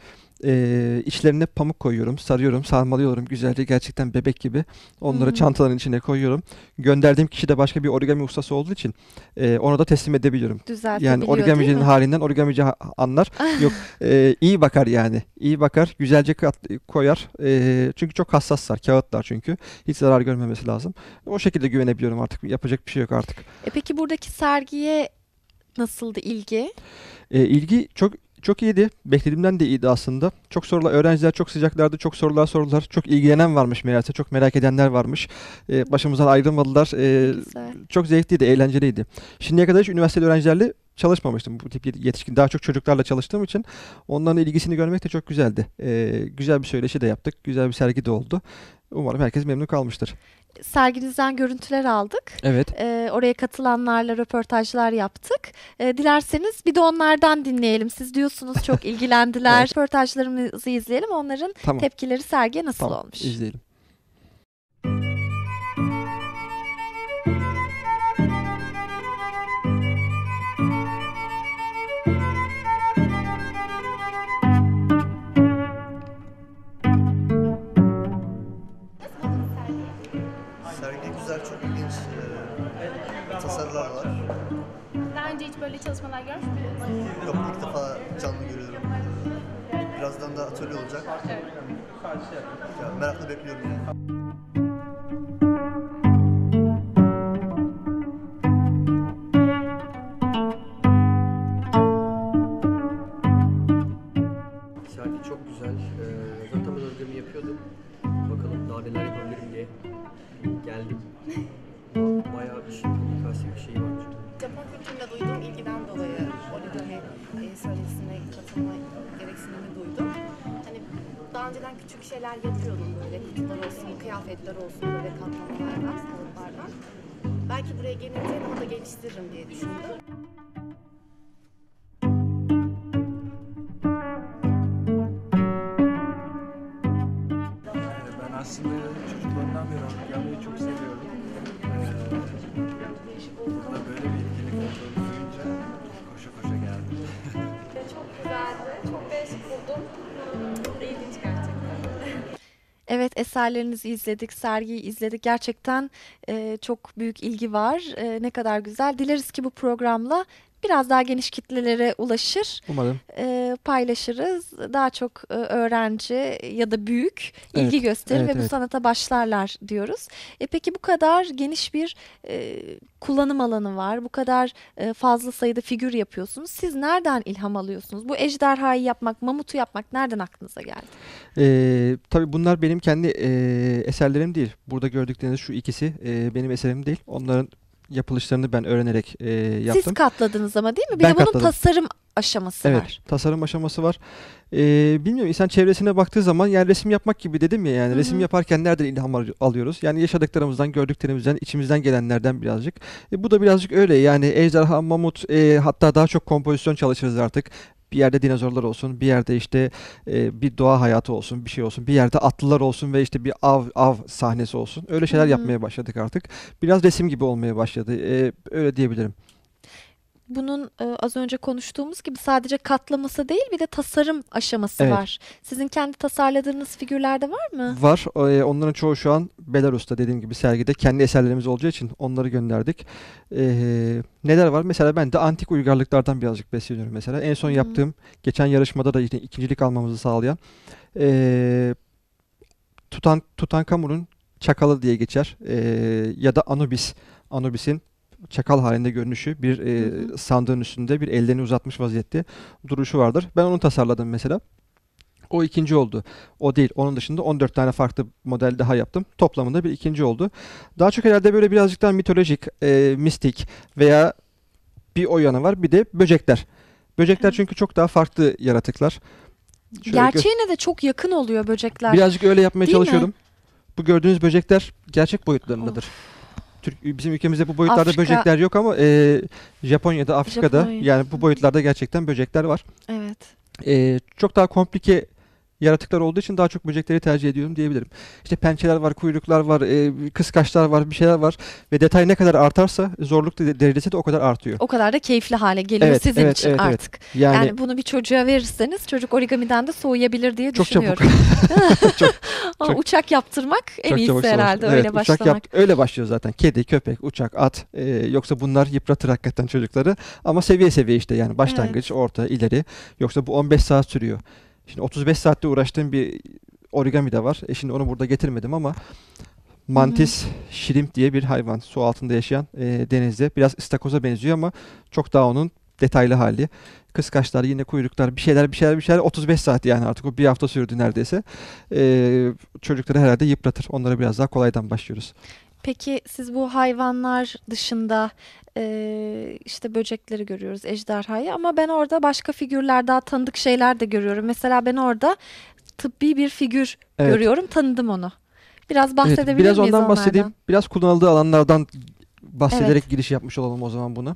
Ee, içlerine pamuk koyuyorum, sarıyorum, sarmalıyorum güzelce gerçekten bebek gibi. Onları Hı. çantaların içine koyuyorum. Gönderdiğim kişi de başka bir origami ustası olduğu için e, ona da teslim edebiliyorum. Yani Düzeltebiliyor değil origamicinin mi? halinden origamici ha- anlar. Yok e, iyi bakar yani. İyi bakar, güzelce kat- koyar. E, çünkü çok hassaslar, kağıtlar çünkü. Hiç zarar görmemesi lazım. O şekilde güvenebiliyorum artık. Yapacak bir şey yok artık. E peki buradaki sergiye nasıldı ilgi? E, ilgi çok çok iyiydi. Beklediğimden de iyiydi aslında. Çok sorular, öğrenciler çok sıcaklardı. Çok sorular sordular. Çok ilgilenen varmış meğerse. Çok merak edenler varmış. E, başımızdan ayrılmadılar. E, Güzel. çok zevkliydi, eğlenceliydi. Şimdiye kadar hiç üniversiteli öğrencilerle çalışmamıştım. Bu tip yetişkin, daha çok çocuklarla çalıştığım için onların ilgisini görmek de çok güzeldi. E, güzel bir söyleşi de yaptık. Güzel bir sergi de oldu. Umarım herkes memnun kalmıştır. Serginizden görüntüler aldık. Evet. Ee, oraya katılanlarla röportajlar yaptık. Ee, dilerseniz bir de onlardan dinleyelim. Siz diyorsunuz çok ilgilendiler. Evet. Röportajlarımızı izleyelim. Onların Tamam. tepkileri sergiye nasıl Tamam. olmuş? İzleyelim. Sergi güzel, çok ilginç e, tasarılar var. Daha önce hiç böyle çalışmalar görmüş müydünüz? Yok, ilk defa canlı görüyorum. Birazdan da atölye olacak. Ya, merakla bekliyorum yani. Sergi çok güzel. Ee, zaten ben örgümü yapıyordum. Bakalım daha neler yapabilirim diye geldim. Bayağı bir şey, komplikasyonu bir şey var. Japon kültürüne duyduğum ilgiden dolayı origami e, söyleşisine katılma gereksinimi duydum. Hani daha önceden küçük şeyler yapıyordum, böyle kutular olsun, kıyafetler olsun, böyle katmanlardan, kalıplardan. Belki buraya gelince daha da geliştiririm diye düşündüm. Ben aslında çocukluğumdan beri origamiyi çok seviyorum. Ee, burada böyle bir etkinlik olduğunu duyunca koşa koşa geldim. Çok güzeldi, çok değişik buldum. İlginç gerçekten. Evet, eserlerinizi izledik, sergiyi izledik. Gerçekten e, çok büyük ilgi var. E, ne kadar güzel. Dileriz ki bu programla biraz daha geniş kitlelere ulaşır. Umarım. E, paylaşırız. Daha çok e, öğrenci ya da büyük ilgi Evet, gösterir evet, ve bu evet. sanata başlarlar diyoruz. E, peki bu kadar geniş bir e, kullanım alanı var. Bu kadar e, fazla sayıda figür yapıyorsunuz. Siz nereden ilham alıyorsunuz? Bu ejderhayı yapmak, mamutu yapmak nereden aklınıza geldi? Ee, tabii bunlar benim kendi e, eserlerim değil. Burada gördükleriniz şu ikisi e, benim eserim değil. Onların yapılışlarını ben öğrenerek e, yaptım. Siz katladınız ama değil mi? Bir Ben de bunun katladım. tasarım aşaması Evet, var. tasarım aşaması var. Ee, bilmiyorum, insan çevresine baktığı zaman yani resim yapmak gibi dedim ya, yani Hı hı. resim yaparken nereden ilham al- alıyoruz? Yani yaşadıklarımızdan, gördüklerimizden, içimizden gelenlerden birazcık. E, bu da birazcık öyle yani ejderha, mamut, e, hatta daha çok kompozisyon çalışırız artık. Bir yerde dinozorlar olsun, bir yerde işte e, bir doğa hayatı olsun, bir şey olsun, bir yerde atlılar olsun ve işte bir av av sahnesi olsun. Öyle şeyler Hı hı. yapmaya başladık artık. Biraz resim gibi olmaya başladı. E, öyle diyebilirim. Bunun e, az önce konuştuğumuz gibi sadece katlaması değil, bir de tasarım aşaması Evet. var. Sizin kendi tasarladığınız figürlerde var mı? Var. E, onların çoğu şu an Belarus'ta, dediğim gibi sergide. Kendi eserlerimiz olacağı için onları gönderdik. E, neler var? Mesela ben de antik uygarlıklardan birazcık besleniyorum mesela. En son Hı hı. yaptığım, geçen yarışmada da yine ikincilik almamızı sağlayan e, Tutan, Tutankamon'un çakalı diye geçer. E, ya da Anubis. Anubis'in çakal halinde görünüşü, bir e, Hı hı. sandığın üstünde bir ellerini uzatmış vaziyette duruşu vardır. Ben onu tasarladım mesela. O ikinci oldu. O değil. Onun dışında on dört tane farklı model daha yaptım. Toplamında bir ikinci oldu. Daha çok herhalde böyle birazcık daha mitolojik, e, mistik veya bir o yanı var. Bir de böcekler. Böcekler Evet. çünkü çok daha farklı yaratıklar. Şöyle gö- Gerçeğine de çok yakın oluyor böcekler. birazcık öyle yapmaya Değil mi? çalışıyorum. Bu gördüğünüz böcekler gerçek boyutlarındadır. Türk, bizim ülkemizde bu boyutlarda Afrika- böcekler yok ama e, Japonya'da, Afrika'da Japonya. yani bu boyutlarda gerçekten böcekler var. Evet. E, çok daha komplike yaratıklar olduğu için daha çok böcekleri tercih ediyorum diyebilirim. İşte pençeler var, kuyruklar var, e, kıskaçlar var, bir şeyler var ve detay ne kadar artarsa zorluk de- derecesi de o kadar artıyor. O kadar da keyifli hale geliyor Evet, sizin evet, için evet, evet. artık. Yani, Yani, bunu bir çocuğa verirseniz çocuk origamiden de soğuyabilir diye çok çabuk. düşünüyorum. Çok- Ama çok- uçak yaptırmak en Çok iyisi çabuk soğur. herhalde Evet, öyle uçak başlamak. yap- öyle başlıyor zaten. Kedi, köpek, uçak, at. e, yoksa bunlar yıpratır hakikaten çocukları. Ama seviye seviye işte yani başlangıç, orta, ileri. Yoksa bu on beş saat sürüyor. Şimdi otuz beş saatte uğraştığım bir origami de var. E şimdi onu burada getirmedim ama mantis shrimp diye bir hayvan. Su altında yaşayan e, denizde. Biraz ıstakoza benziyor ama çok daha onun detaylı hali. Kıskaçlar, yine kuyruklar, bir şeyler bir şeyler bir şeyler otuz beş saat yani artık o bir hafta sürdü neredeyse. E, çocukları herhalde yıpratır. Onlara biraz daha kolaydan başlıyoruz. Peki siz bu hayvanlar dışında e, işte böcekleri görüyoruz, ejderhayı ama ben orada başka figürler, daha tanıdık şeyler de görüyorum. Mesela ben orada tıbbi bir figür Evet. görüyorum, tanıdım onu. Biraz Evet, bahsedebilir biraz miyiz ondan onlardan? bahsedeyim. Biraz kullanıldığı alanlardan bahsederek Evet. giriş yapmış olalım o zaman buna.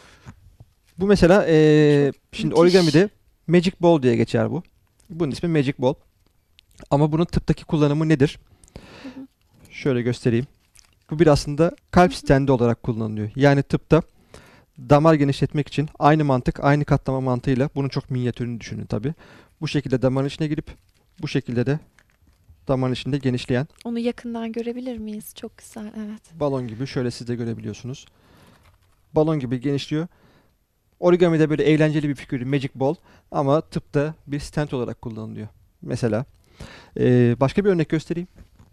Bu mesela eee, şimdi müthiş. origamide Magic Ball diye geçer bu. Bunun ismi Magic Ball. Ama bunun tıptaki kullanımı nedir? Şöyle göstereyim. Bu bir aslında kalp stendi olarak kullanılıyor. Yani tıpta damar genişletmek için aynı mantık, aynı katlama mantığıyla bunun çok minyatürünü düşünün tabii. Bu şekilde damarın içine girip bu şekilde de damarın içinde genişleyen Onu yakından görebilir miyiz? Çok güzel, evet. balon gibi, şöyle siz de görebiliyorsunuz. Balon gibi genişliyor. Origami'de böyle eğlenceli bir figür, Magic Ball, ama tıpta bir stent olarak kullanılıyor. Mesela eee, başka bir örnek göstereyim.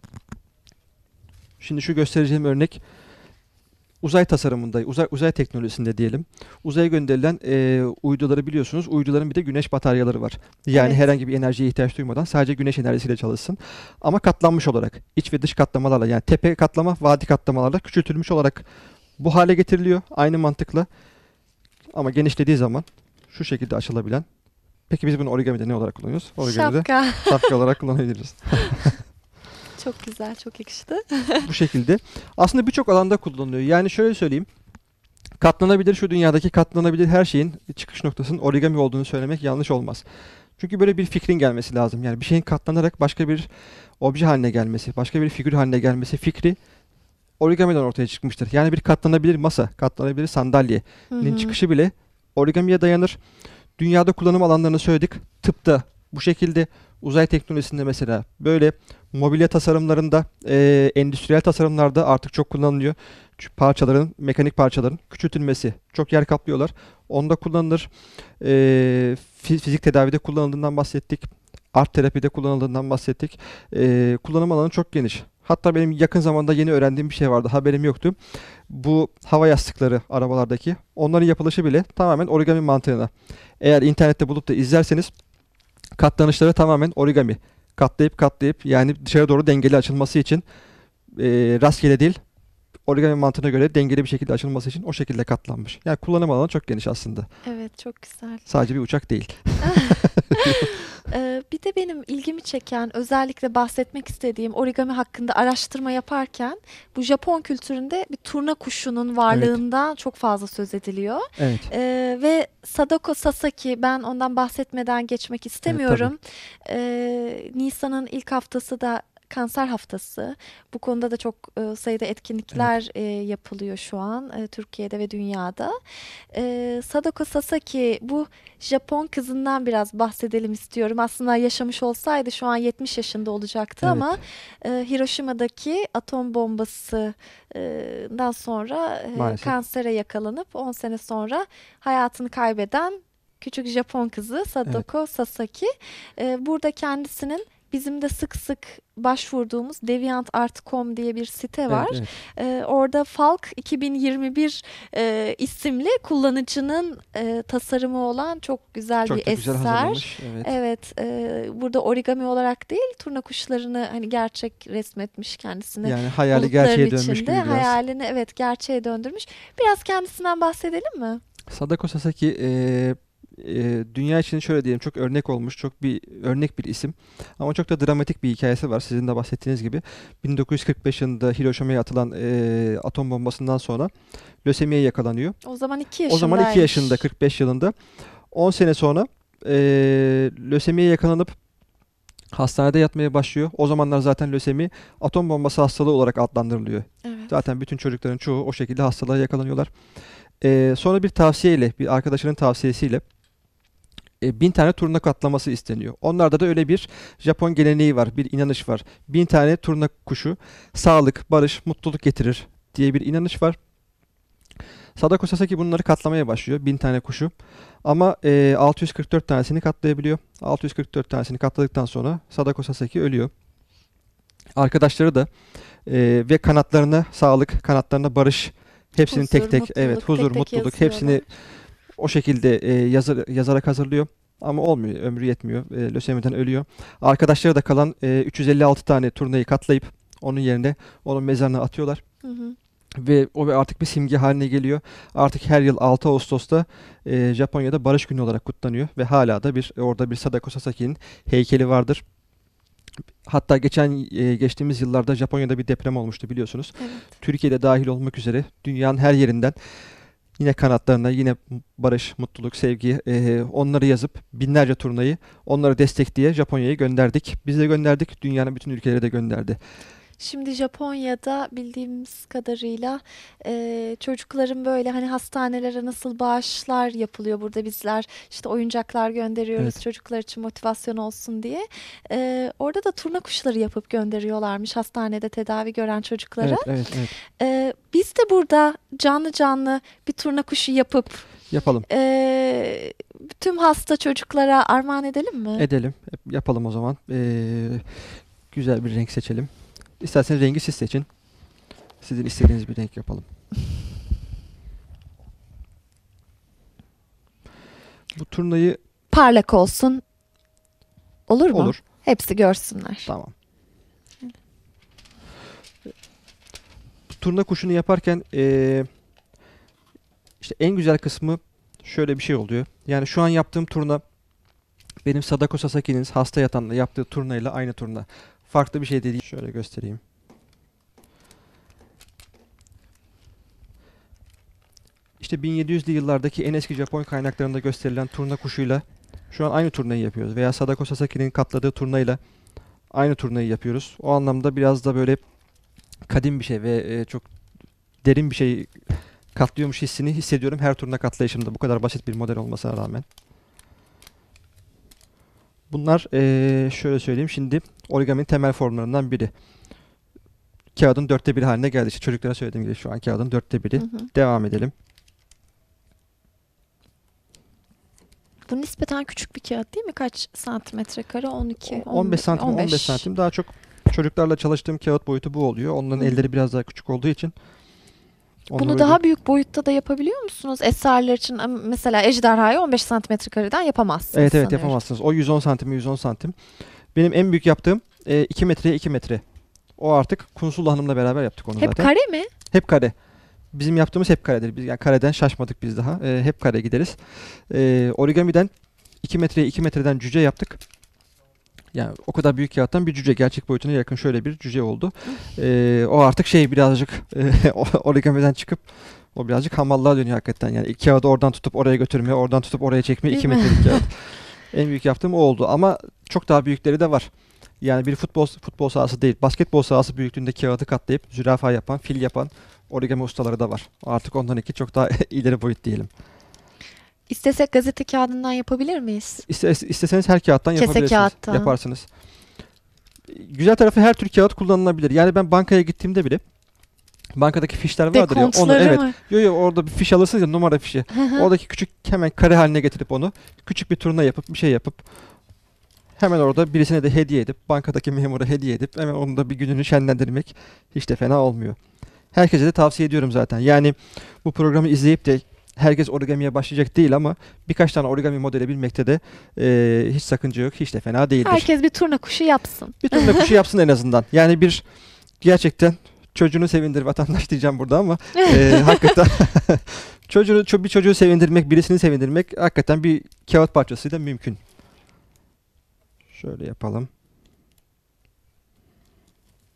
Şimdi şu göstereceğim örnek uzay tasarımında, uzay, uzay teknolojisinde diyelim. Uzaya gönderilen eee, uyduları biliyorsunuz. Uyduların bir de güneş bataryaları var. Yani Evet. herhangi bir enerjiye ihtiyaç duymadan sadece güneş enerjisiyle çalışsın. Ama katlanmış olarak, iç ve dış katlamalarla, yani tepe katlama, vadi katlamalarla küçültülmüş olarak bu hale getiriliyor. Aynı mantıkla, ama genişlediği zaman şu şekilde açılabilen. Peki biz bunu origamide ne olarak kullanıyoruz? Origamide Şapka. şapka olarak kullanabiliriz. Çok güzel, çok yakıştı. Bu şekilde. Aslında birçok alanda kullanılıyor. Yani şöyle söyleyeyim. Katlanabilir, şu dünyadaki katlanabilir her şeyin çıkış noktasının origami olduğunu söylemek yanlış olmaz. Çünkü böyle bir fikrin gelmesi lazım. Yani bir şeyin katlanarak başka bir obje haline gelmesi, başka bir figür haline gelmesi fikri origamiden ortaya çıkmıştır. Yani bir katlanabilir masa, katlanabilir sandalyenin Hı hı. çıkışı bile origamiye dayanır. Dünyada kullanım alanlarını söyledik. Tıpta bu şekilde, uzay teknolojisinde mesela böyle, mobilya tasarımlarında, eee, endüstriyel tasarımlarda artık çok kullanılıyor. Çünkü parçaların, mekanik parçaların küçültülmesi. Çok yer kaplıyorlar. Onda kullanılır. Eee, fi- fizik tedavide kullanıldığından bahsettik. Art terapide kullanıldığından bahsettik. Eee, kullanım alanı çok geniş. Hatta benim yakın zamanda yeni öğrendiğim bir şey vardı. Haberim yoktu. Bu hava yastıkları arabalardaki, onların yapılışı bile tamamen origami mantığına. Eğer internette bulup da izlerseniz katlanışları tamamen origami. Katlayıp katlayıp, yani dışarı doğru dengeli açılması için, e, rastgele değil, origami mantığına göre dengeli bir şekilde açılması için o şekilde katlanmış. Yani kullanım alanı çok geniş aslında. Evet, çok güzel. Sadece bir uçak değil. Ee, bir de benim ilgimi çeken, özellikle bahsetmek istediğim origami hakkında araştırma yaparken bu Japon kültüründe bir turna kuşunun varlığından çok fazla söz ediliyor. Evet. Ee, ve Sadako Sasaki, ben ondan bahsetmeden geçmek istemiyorum. Ee, Nisan'ın ilk haftası da kanser haftası. Bu konuda da çok e, sayıda etkinlikler e, yapılıyor şu an e, Türkiye'de ve dünyada. E, Sadako Sasaki, bu Japon kızından biraz bahsedelim istiyorum. Aslında yaşamış olsaydı şu an yetmiş yaşında olacaktı Evet. ama e, Hiroşima'daki atom bombasından sonra e, Maalesef. kansere yakalanıp on sene sonra hayatını kaybeden küçük Japon kızı Sadako Sasaki. E, burada kendisinin bizim de sık sık başvurduğumuz DeviantArt nokta com diye bir site var. Evet, Ee, orada Falk iki bin yirmi bir e, isimli kullanıcının e, tasarımı olan çok güzel çok bir da güzel eser. hazırlamış. Evet. Evet, e, burada origami olarak değil, turna kuşlarını hani gerçek resmetmiş kendisini. Yani hayali Bulutların gerçeğe dönmüş içinde gibi biraz. hayalini evet gerçeğe döndürmüş. Biraz kendisinden bahsedelim mi? Sadako Sasaki e, e, dünya için şöyle diyelim, çok örnek olmuş, çok bir örnek bir isim. Ama çok da dramatik bir hikayesi var, sizin de bahsettiğiniz gibi. bin dokuz yüz kırk beş yılında Hiroşima'ya atılan e, atom bombasından sonra lösemiye yakalanıyor. O zaman iki yaşındaymış. O zaman iki yaşında, kırk beş yılında. on sene sonra e, lösemiye yakalanıp Hastanede yatmaya başlıyor. O zamanlar zaten lösemi atom bombası hastalığı olarak adlandırılıyor. Evet. Zaten bütün çocukların çoğu o şekilde hastalığa yakalanıyorlar. Ee, sonra bir tavsiyeyle, bir arkadaşının tavsiyesiyle e, bin tane turna katlaması isteniyor. Onlarda da öyle bir Japon geleneği var, bir inanış var. Bin tane turna kuşu sağlık, barış, mutluluk getirir diye bir inanış var. Sadako Sasaki bunları katlamaya başlıyor. Bin tane kuşu. Ama e, altı yüz kırk dört tanesini katlayabiliyor. altı yüz kırk dört tanesini katladıktan sonra Sadako Sasaki ölüyor. Arkadaşları da e, ve kanatlarına sağlık, kanatlarına barış, hepsini Huzur, tek tek, mutluluk, evet huzur, tek tek mutluluk, yazıyorlar. hepsini o şekilde e, yazar, yazarak hazırlıyor. Ama olmuyor, ömrü yetmiyor. E, lösemiden ölüyor. Arkadaşları da kalan e, üç yüz elli altı tane turnayı katlayıp onun yerine onun mezarına atıyorlar. Hı hı. Ve o artık bir simge haline geliyor. Artık her yıl altı Ağustos'ta e, Japonya'da Barış Günü olarak kutlanıyor ve hala da bir orada bir Sadako Sasaki'nin heykeli vardır. Hatta geçen e, geçtiğimiz yıllarda Japonya'da bir deprem olmuştu biliyorsunuz. Evet. Türkiye'de dahil olmak üzere dünyanın her yerinden yine kanatlarına yine barış, mutluluk, sevgi e, onları yazıp binlerce turnayı onları destekliye Japonya'ya gönderdik. Biz de gönderdik. Dünyanın bütün ülkeleri de gönderdi. Şimdi Japonya'da bildiğimiz kadarıyla e, çocukların böyle hani hastanelere nasıl bağışlar yapılıyor. Burada bizler işte oyuncaklar gönderiyoruz Evet. çocuklar için motivasyon olsun diye. E, orada da turna kuşları yapıp gönderiyorlarmış hastanede tedavi gören çocuklara. Evet, evet, evet. E, biz de burada canlı canlı bir turna kuşu yapıp Yapalım. e, tüm hasta çocuklara armağan edelim mi? Edelim. Yapalım o zaman. Ee, güzel bir renk seçelim. İsterseniz rengi siz seçin. Sizin istediğiniz bir renk yapalım. Bu turnayı Parlak olsun. Olur mu? olur. Hepsi görsünler. Tamam. Bu turna kuşunu yaparken ee, işte en güzel kısmı şöyle bir şey oluyor. Yani şu an yaptığım turna benim Sadako Sasaki'nin hasta yatanla yaptığı turnayla aynı turna. Farklı bir şey değil. Şöyle göstereyim. İşte bin yedi yüzlü yıllardaki en eski Japon kaynaklarında gösterilen turna kuşuyla şu an aynı turnayı yapıyoruz. Veya Sadako Sasaki'nin katladığı turnayla aynı turnayı yapıyoruz. O anlamda biraz da böyle kadim bir şey ve e, çok derin bir şey katlıyormuş hissini hissediyorum her turna katlayışımda. Bu kadar basit bir model olmasına rağmen. Bunlar e, şöyle söyleyeyim şimdi origaminin temel formlarından biri. Kağıdın dörtte biri haline geldi. İşte çocuklara söylediğim gibi şu an kağıdın dörtte biri. Hı hı. Devam edelim. Bu nispeten küçük bir kağıt değil mi? Kaç santimetre kare? on iki, on beş santim, on beş santim. Daha çok çocuklarla çalıştığım kağıt boyutu bu oluyor. Onların Hı. elleri biraz daha küçük olduğu için. Bunu onları daha öyle- büyük boyutta da yapabiliyor musunuz? Eserler için Ama mesela ejderhayı on beş santimetre kareden yapamazsınız Evet evet sanıyorum. yapamazsınız. O yüz on santim, yüz on santim. Benim en büyük yaptığım e, iki metreye iki metre. O artık Kunsul Hanım'la beraber yaptık onu Hep zaten. kare mi? Hep kare. Bizim yaptığımız hep karedir. Biz yani kareden şaşmadık biz daha. E, hep kare gideriz. E, origamiden iki metreye iki metreden cüce yaptık. Yani o kadar büyük kağıttan bir cüce gerçek boyutuna yakın şöyle bir cüce oldu. E, o artık şey birazcık e, origamiden çıkıp o birazcık hamallığa dönüyor hakikaten. Yani kağıdı oradan tutup oraya götürmeye, oradan tutup oraya çekmeye Değil iki mi? metrelik kağıt. En büyük yaptığım o oldu ama çok daha büyükleri de var. Yani bir futbol futbol sahası değil, basketbol sahası büyüklüğünde kağıdı katlayıp zürafa yapan, fil yapan origami ustaları da var. Artık ondan iki çok daha ileri boyut diyelim. İstesek gazete kağıdından yapabilir miyiz? İste, isteseniz her kağıttan Kese yapabilirsiniz. kağıttan. Yaparsınız. Güzel tarafı her tür kağıt kullanılabilir. Yani ben bankaya gittiğimde bile bankadaki fişler vardır ya. Onu Dekontları evet. mı? Yo yo orada bir fiş alırsınız ya numara fişi. Hı hı. Oradaki küçük hemen kare haline getirip onu küçük bir turna yapıp bir şey yapıp hemen orada birisine de hediye edip bankadaki memura hediye edip hemen onun da bir gününü şenlendirmek hiç de fena olmuyor. Herkese de tavsiye ediyorum zaten. Yani bu programı izleyip de herkes origamiye başlayacak değil ama birkaç tane origami modeli bilmekte de e, hiç sakınca yok. Hiç de fena değildir. Herkes bir turna kuşu yapsın. Bir turna kuşu yapsın en azından. Yani bir gerçekten çocuğunu sevindir vatandaş diyeceğim burada ama e, hakikaten çocuğu, ço- bir çocuğu sevindirmek, birisini sevindirmek hakikaten bir kağıt parçasıyla mümkün. Şöyle yapalım.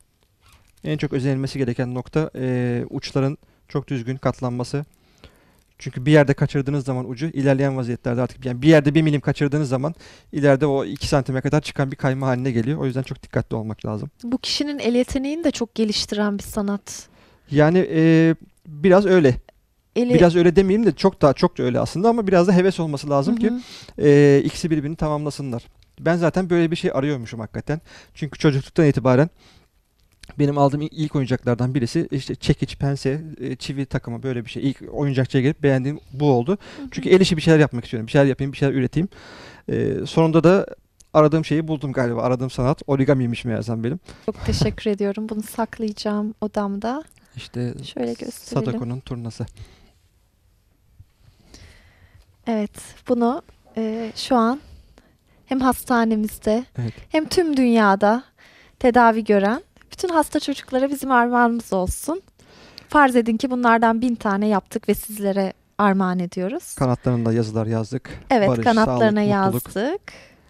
En çok özenilmesi gereken nokta e, uçların çok düzgün katlanması. Çünkü bir yerde kaçırdığınız zaman ucu ilerleyen vaziyetlerde artık yani bir yerde bir milim kaçırdığınız zaman ileride o iki santime kadar çıkan bir kayma haline geliyor. O yüzden çok dikkatli olmak lazım. Bu kişinin el yeteneğini de çok geliştiren bir sanat. Yani e, biraz öyle. Eli... Biraz öyle demeyeyim de çok daha çok da öyle aslında ama biraz da heves olması lazım Hı hı. ki e, ikisi birbirini tamamlasınlar. Ben zaten böyle bir şey arıyormuşum hakikaten. Çünkü çocukluktan itibaren benim aldığım ilk oyuncaklardan birisi işte çekiç, pense, çivi takımı böyle bir şey. İlk oyuncakçıya gelip beğendiğim bu oldu. Hı hı. Çünkü el işi bir şeyler yapmak istiyorum. Bir şeyler yapayım, bir şeyler üreteyim. Ee, sonunda da aradığım şeyi buldum galiba. Aradığım sanat origamiymiş meğersem benim. Çok teşekkür ediyorum. Bunu saklayacağım odamda. İşte şöyle gösterelim. Sadako'nun turnası. Evet, bunu e, şu an hem hastanemizde evet. hem tüm dünyada tedavi gören bütün hasta çocuklara bizim armağanımız olsun. Farz edin ki bunlardan bin tane yaptık ve sizlere armağan ediyoruz. Kanatlarında yazılar yazdık. Evet, Barış, kanatlarına sağlık, yazdık.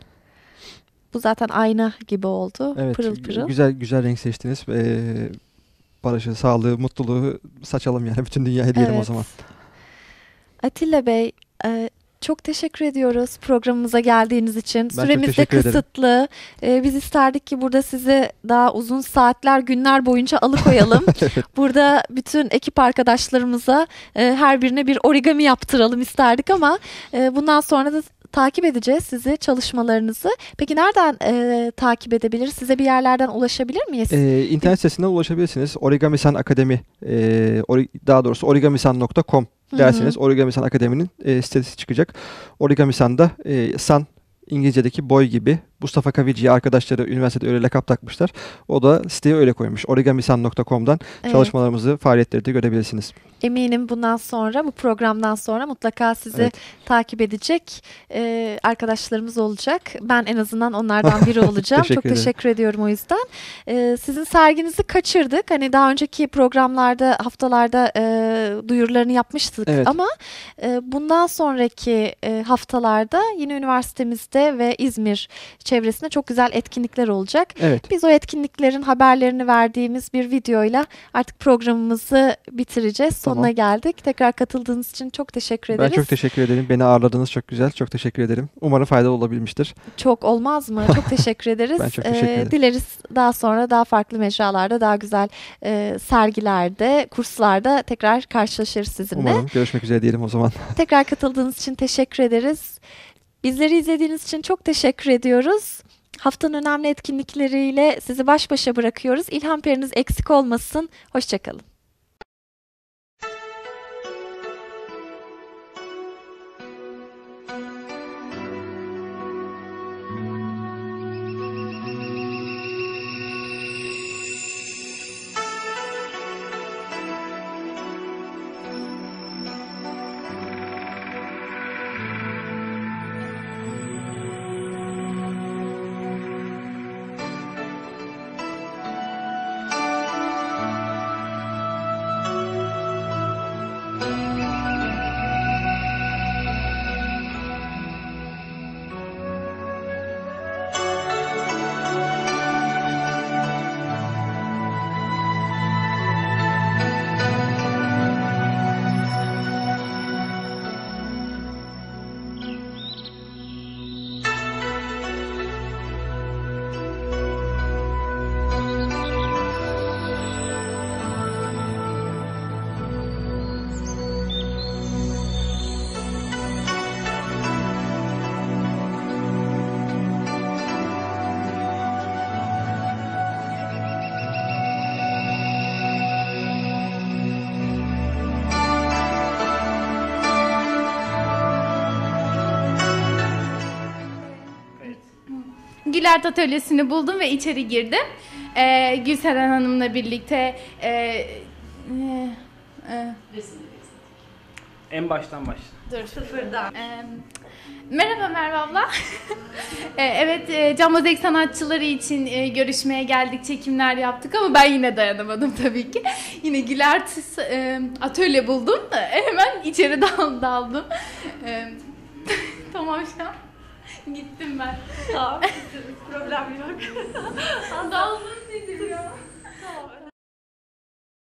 Bu zaten ayna gibi oldu. Evet, pırıl pırıl. Güzel güzel renk seçtiniz. Ee, barışı, sağlığı, mutluluğu saçalım yani bütün dünyaya diyelim evet. o zaman. Atilla Bey, e, çok teşekkür ediyoruz programımıza geldiğiniz için. Ben Süremiz de kısıtlı. Ee, biz isterdik ki burada sizi daha uzun saatler, günler boyunca alıkoyalım. evet. Burada bütün ekip arkadaşlarımıza e, her birine bir origami yaptıralım isterdik ama e, bundan sonra da takip edeceğiz sizi, çalışmalarınızı. Peki nereden e, takip edebiliriz? Size bir yerlerden ulaşabilir miyiz? Ee, internet sitesinden ulaşabilirsiniz. Origamisan Akademi, e, ori, daha doğrusu origamisan nokta com derseniz Origamisan Akademi'nin e, sitesi çıkacak. Origamisan'da e, san İngilizce'deki boy gibi. Mustafa Kavici'ye arkadaşları üniversitede öyle lakap takmışlar. O da siteye öyle koymuş. origamisan nokta com'dan evet. çalışmalarımızı, faaliyetleri de görebilirsiniz. Eminim bundan sonra, bu programdan sonra mutlaka sizi evet. takip edecek e, arkadaşlarımız olacak. Ben en azından onlardan biri olacağım. teşekkür Çok ederim. teşekkür ediyorum o yüzden. E, sizin serginizi kaçırdık. Hani daha önceki programlarda, haftalarda e, duyurularını yapmıştık evet. ama e, bundan sonraki e, haftalarda yine üniversitemizde ve İzmir çevresinde çok güzel etkinlikler olacak. Evet. Biz o etkinliklerin haberlerini verdiğimiz bir videoyla artık programımızı bitireceğiz. Sonuna tamam. geldik. Tekrar katıldığınız için çok teşekkür ederiz. Ben çok teşekkür ederim. Beni ağırladığınız çok güzel. Çok teşekkür ederim. Umarım faydalı olabilmiştir. Çok olmaz mı? Çok teşekkür ederiz. Ben çok teşekkür ederim. Ee, dileriz daha sonra daha farklı mecralarda, daha güzel e, sergilerde, kurslarda tekrar karşılaşırız sizinle. Umarım. Görüşmek üzere diyelim o zaman. Tekrar katıldığınız için teşekkür ederiz. Bizleri izlediğiniz için çok teşekkür ediyoruz. Haftanın önemli etkinlikleriyle sizi baş başa bırakıyoruz. İlham periniz eksik olmasın. Hoşçakalın. Gülert Atölyesi'ni buldum ve içeri girdim. Ee, Gülseren Hanım'la birlikte e, e, e, en baştan başla. Dur sıfırdan. Ee, merhaba Merve abla. ee, evet, e, Can Mozaik sanatçıları için e, görüşmeye geldik, çekimler yaptık ama ben yine dayanamadım tabii ki. Yine Gülert e, Atölye buldum. Hemen içeri dal, daldım. E, tamam şu an. Gittim ben. Tamam, problem yok. Daldım dedim ya. Tamam.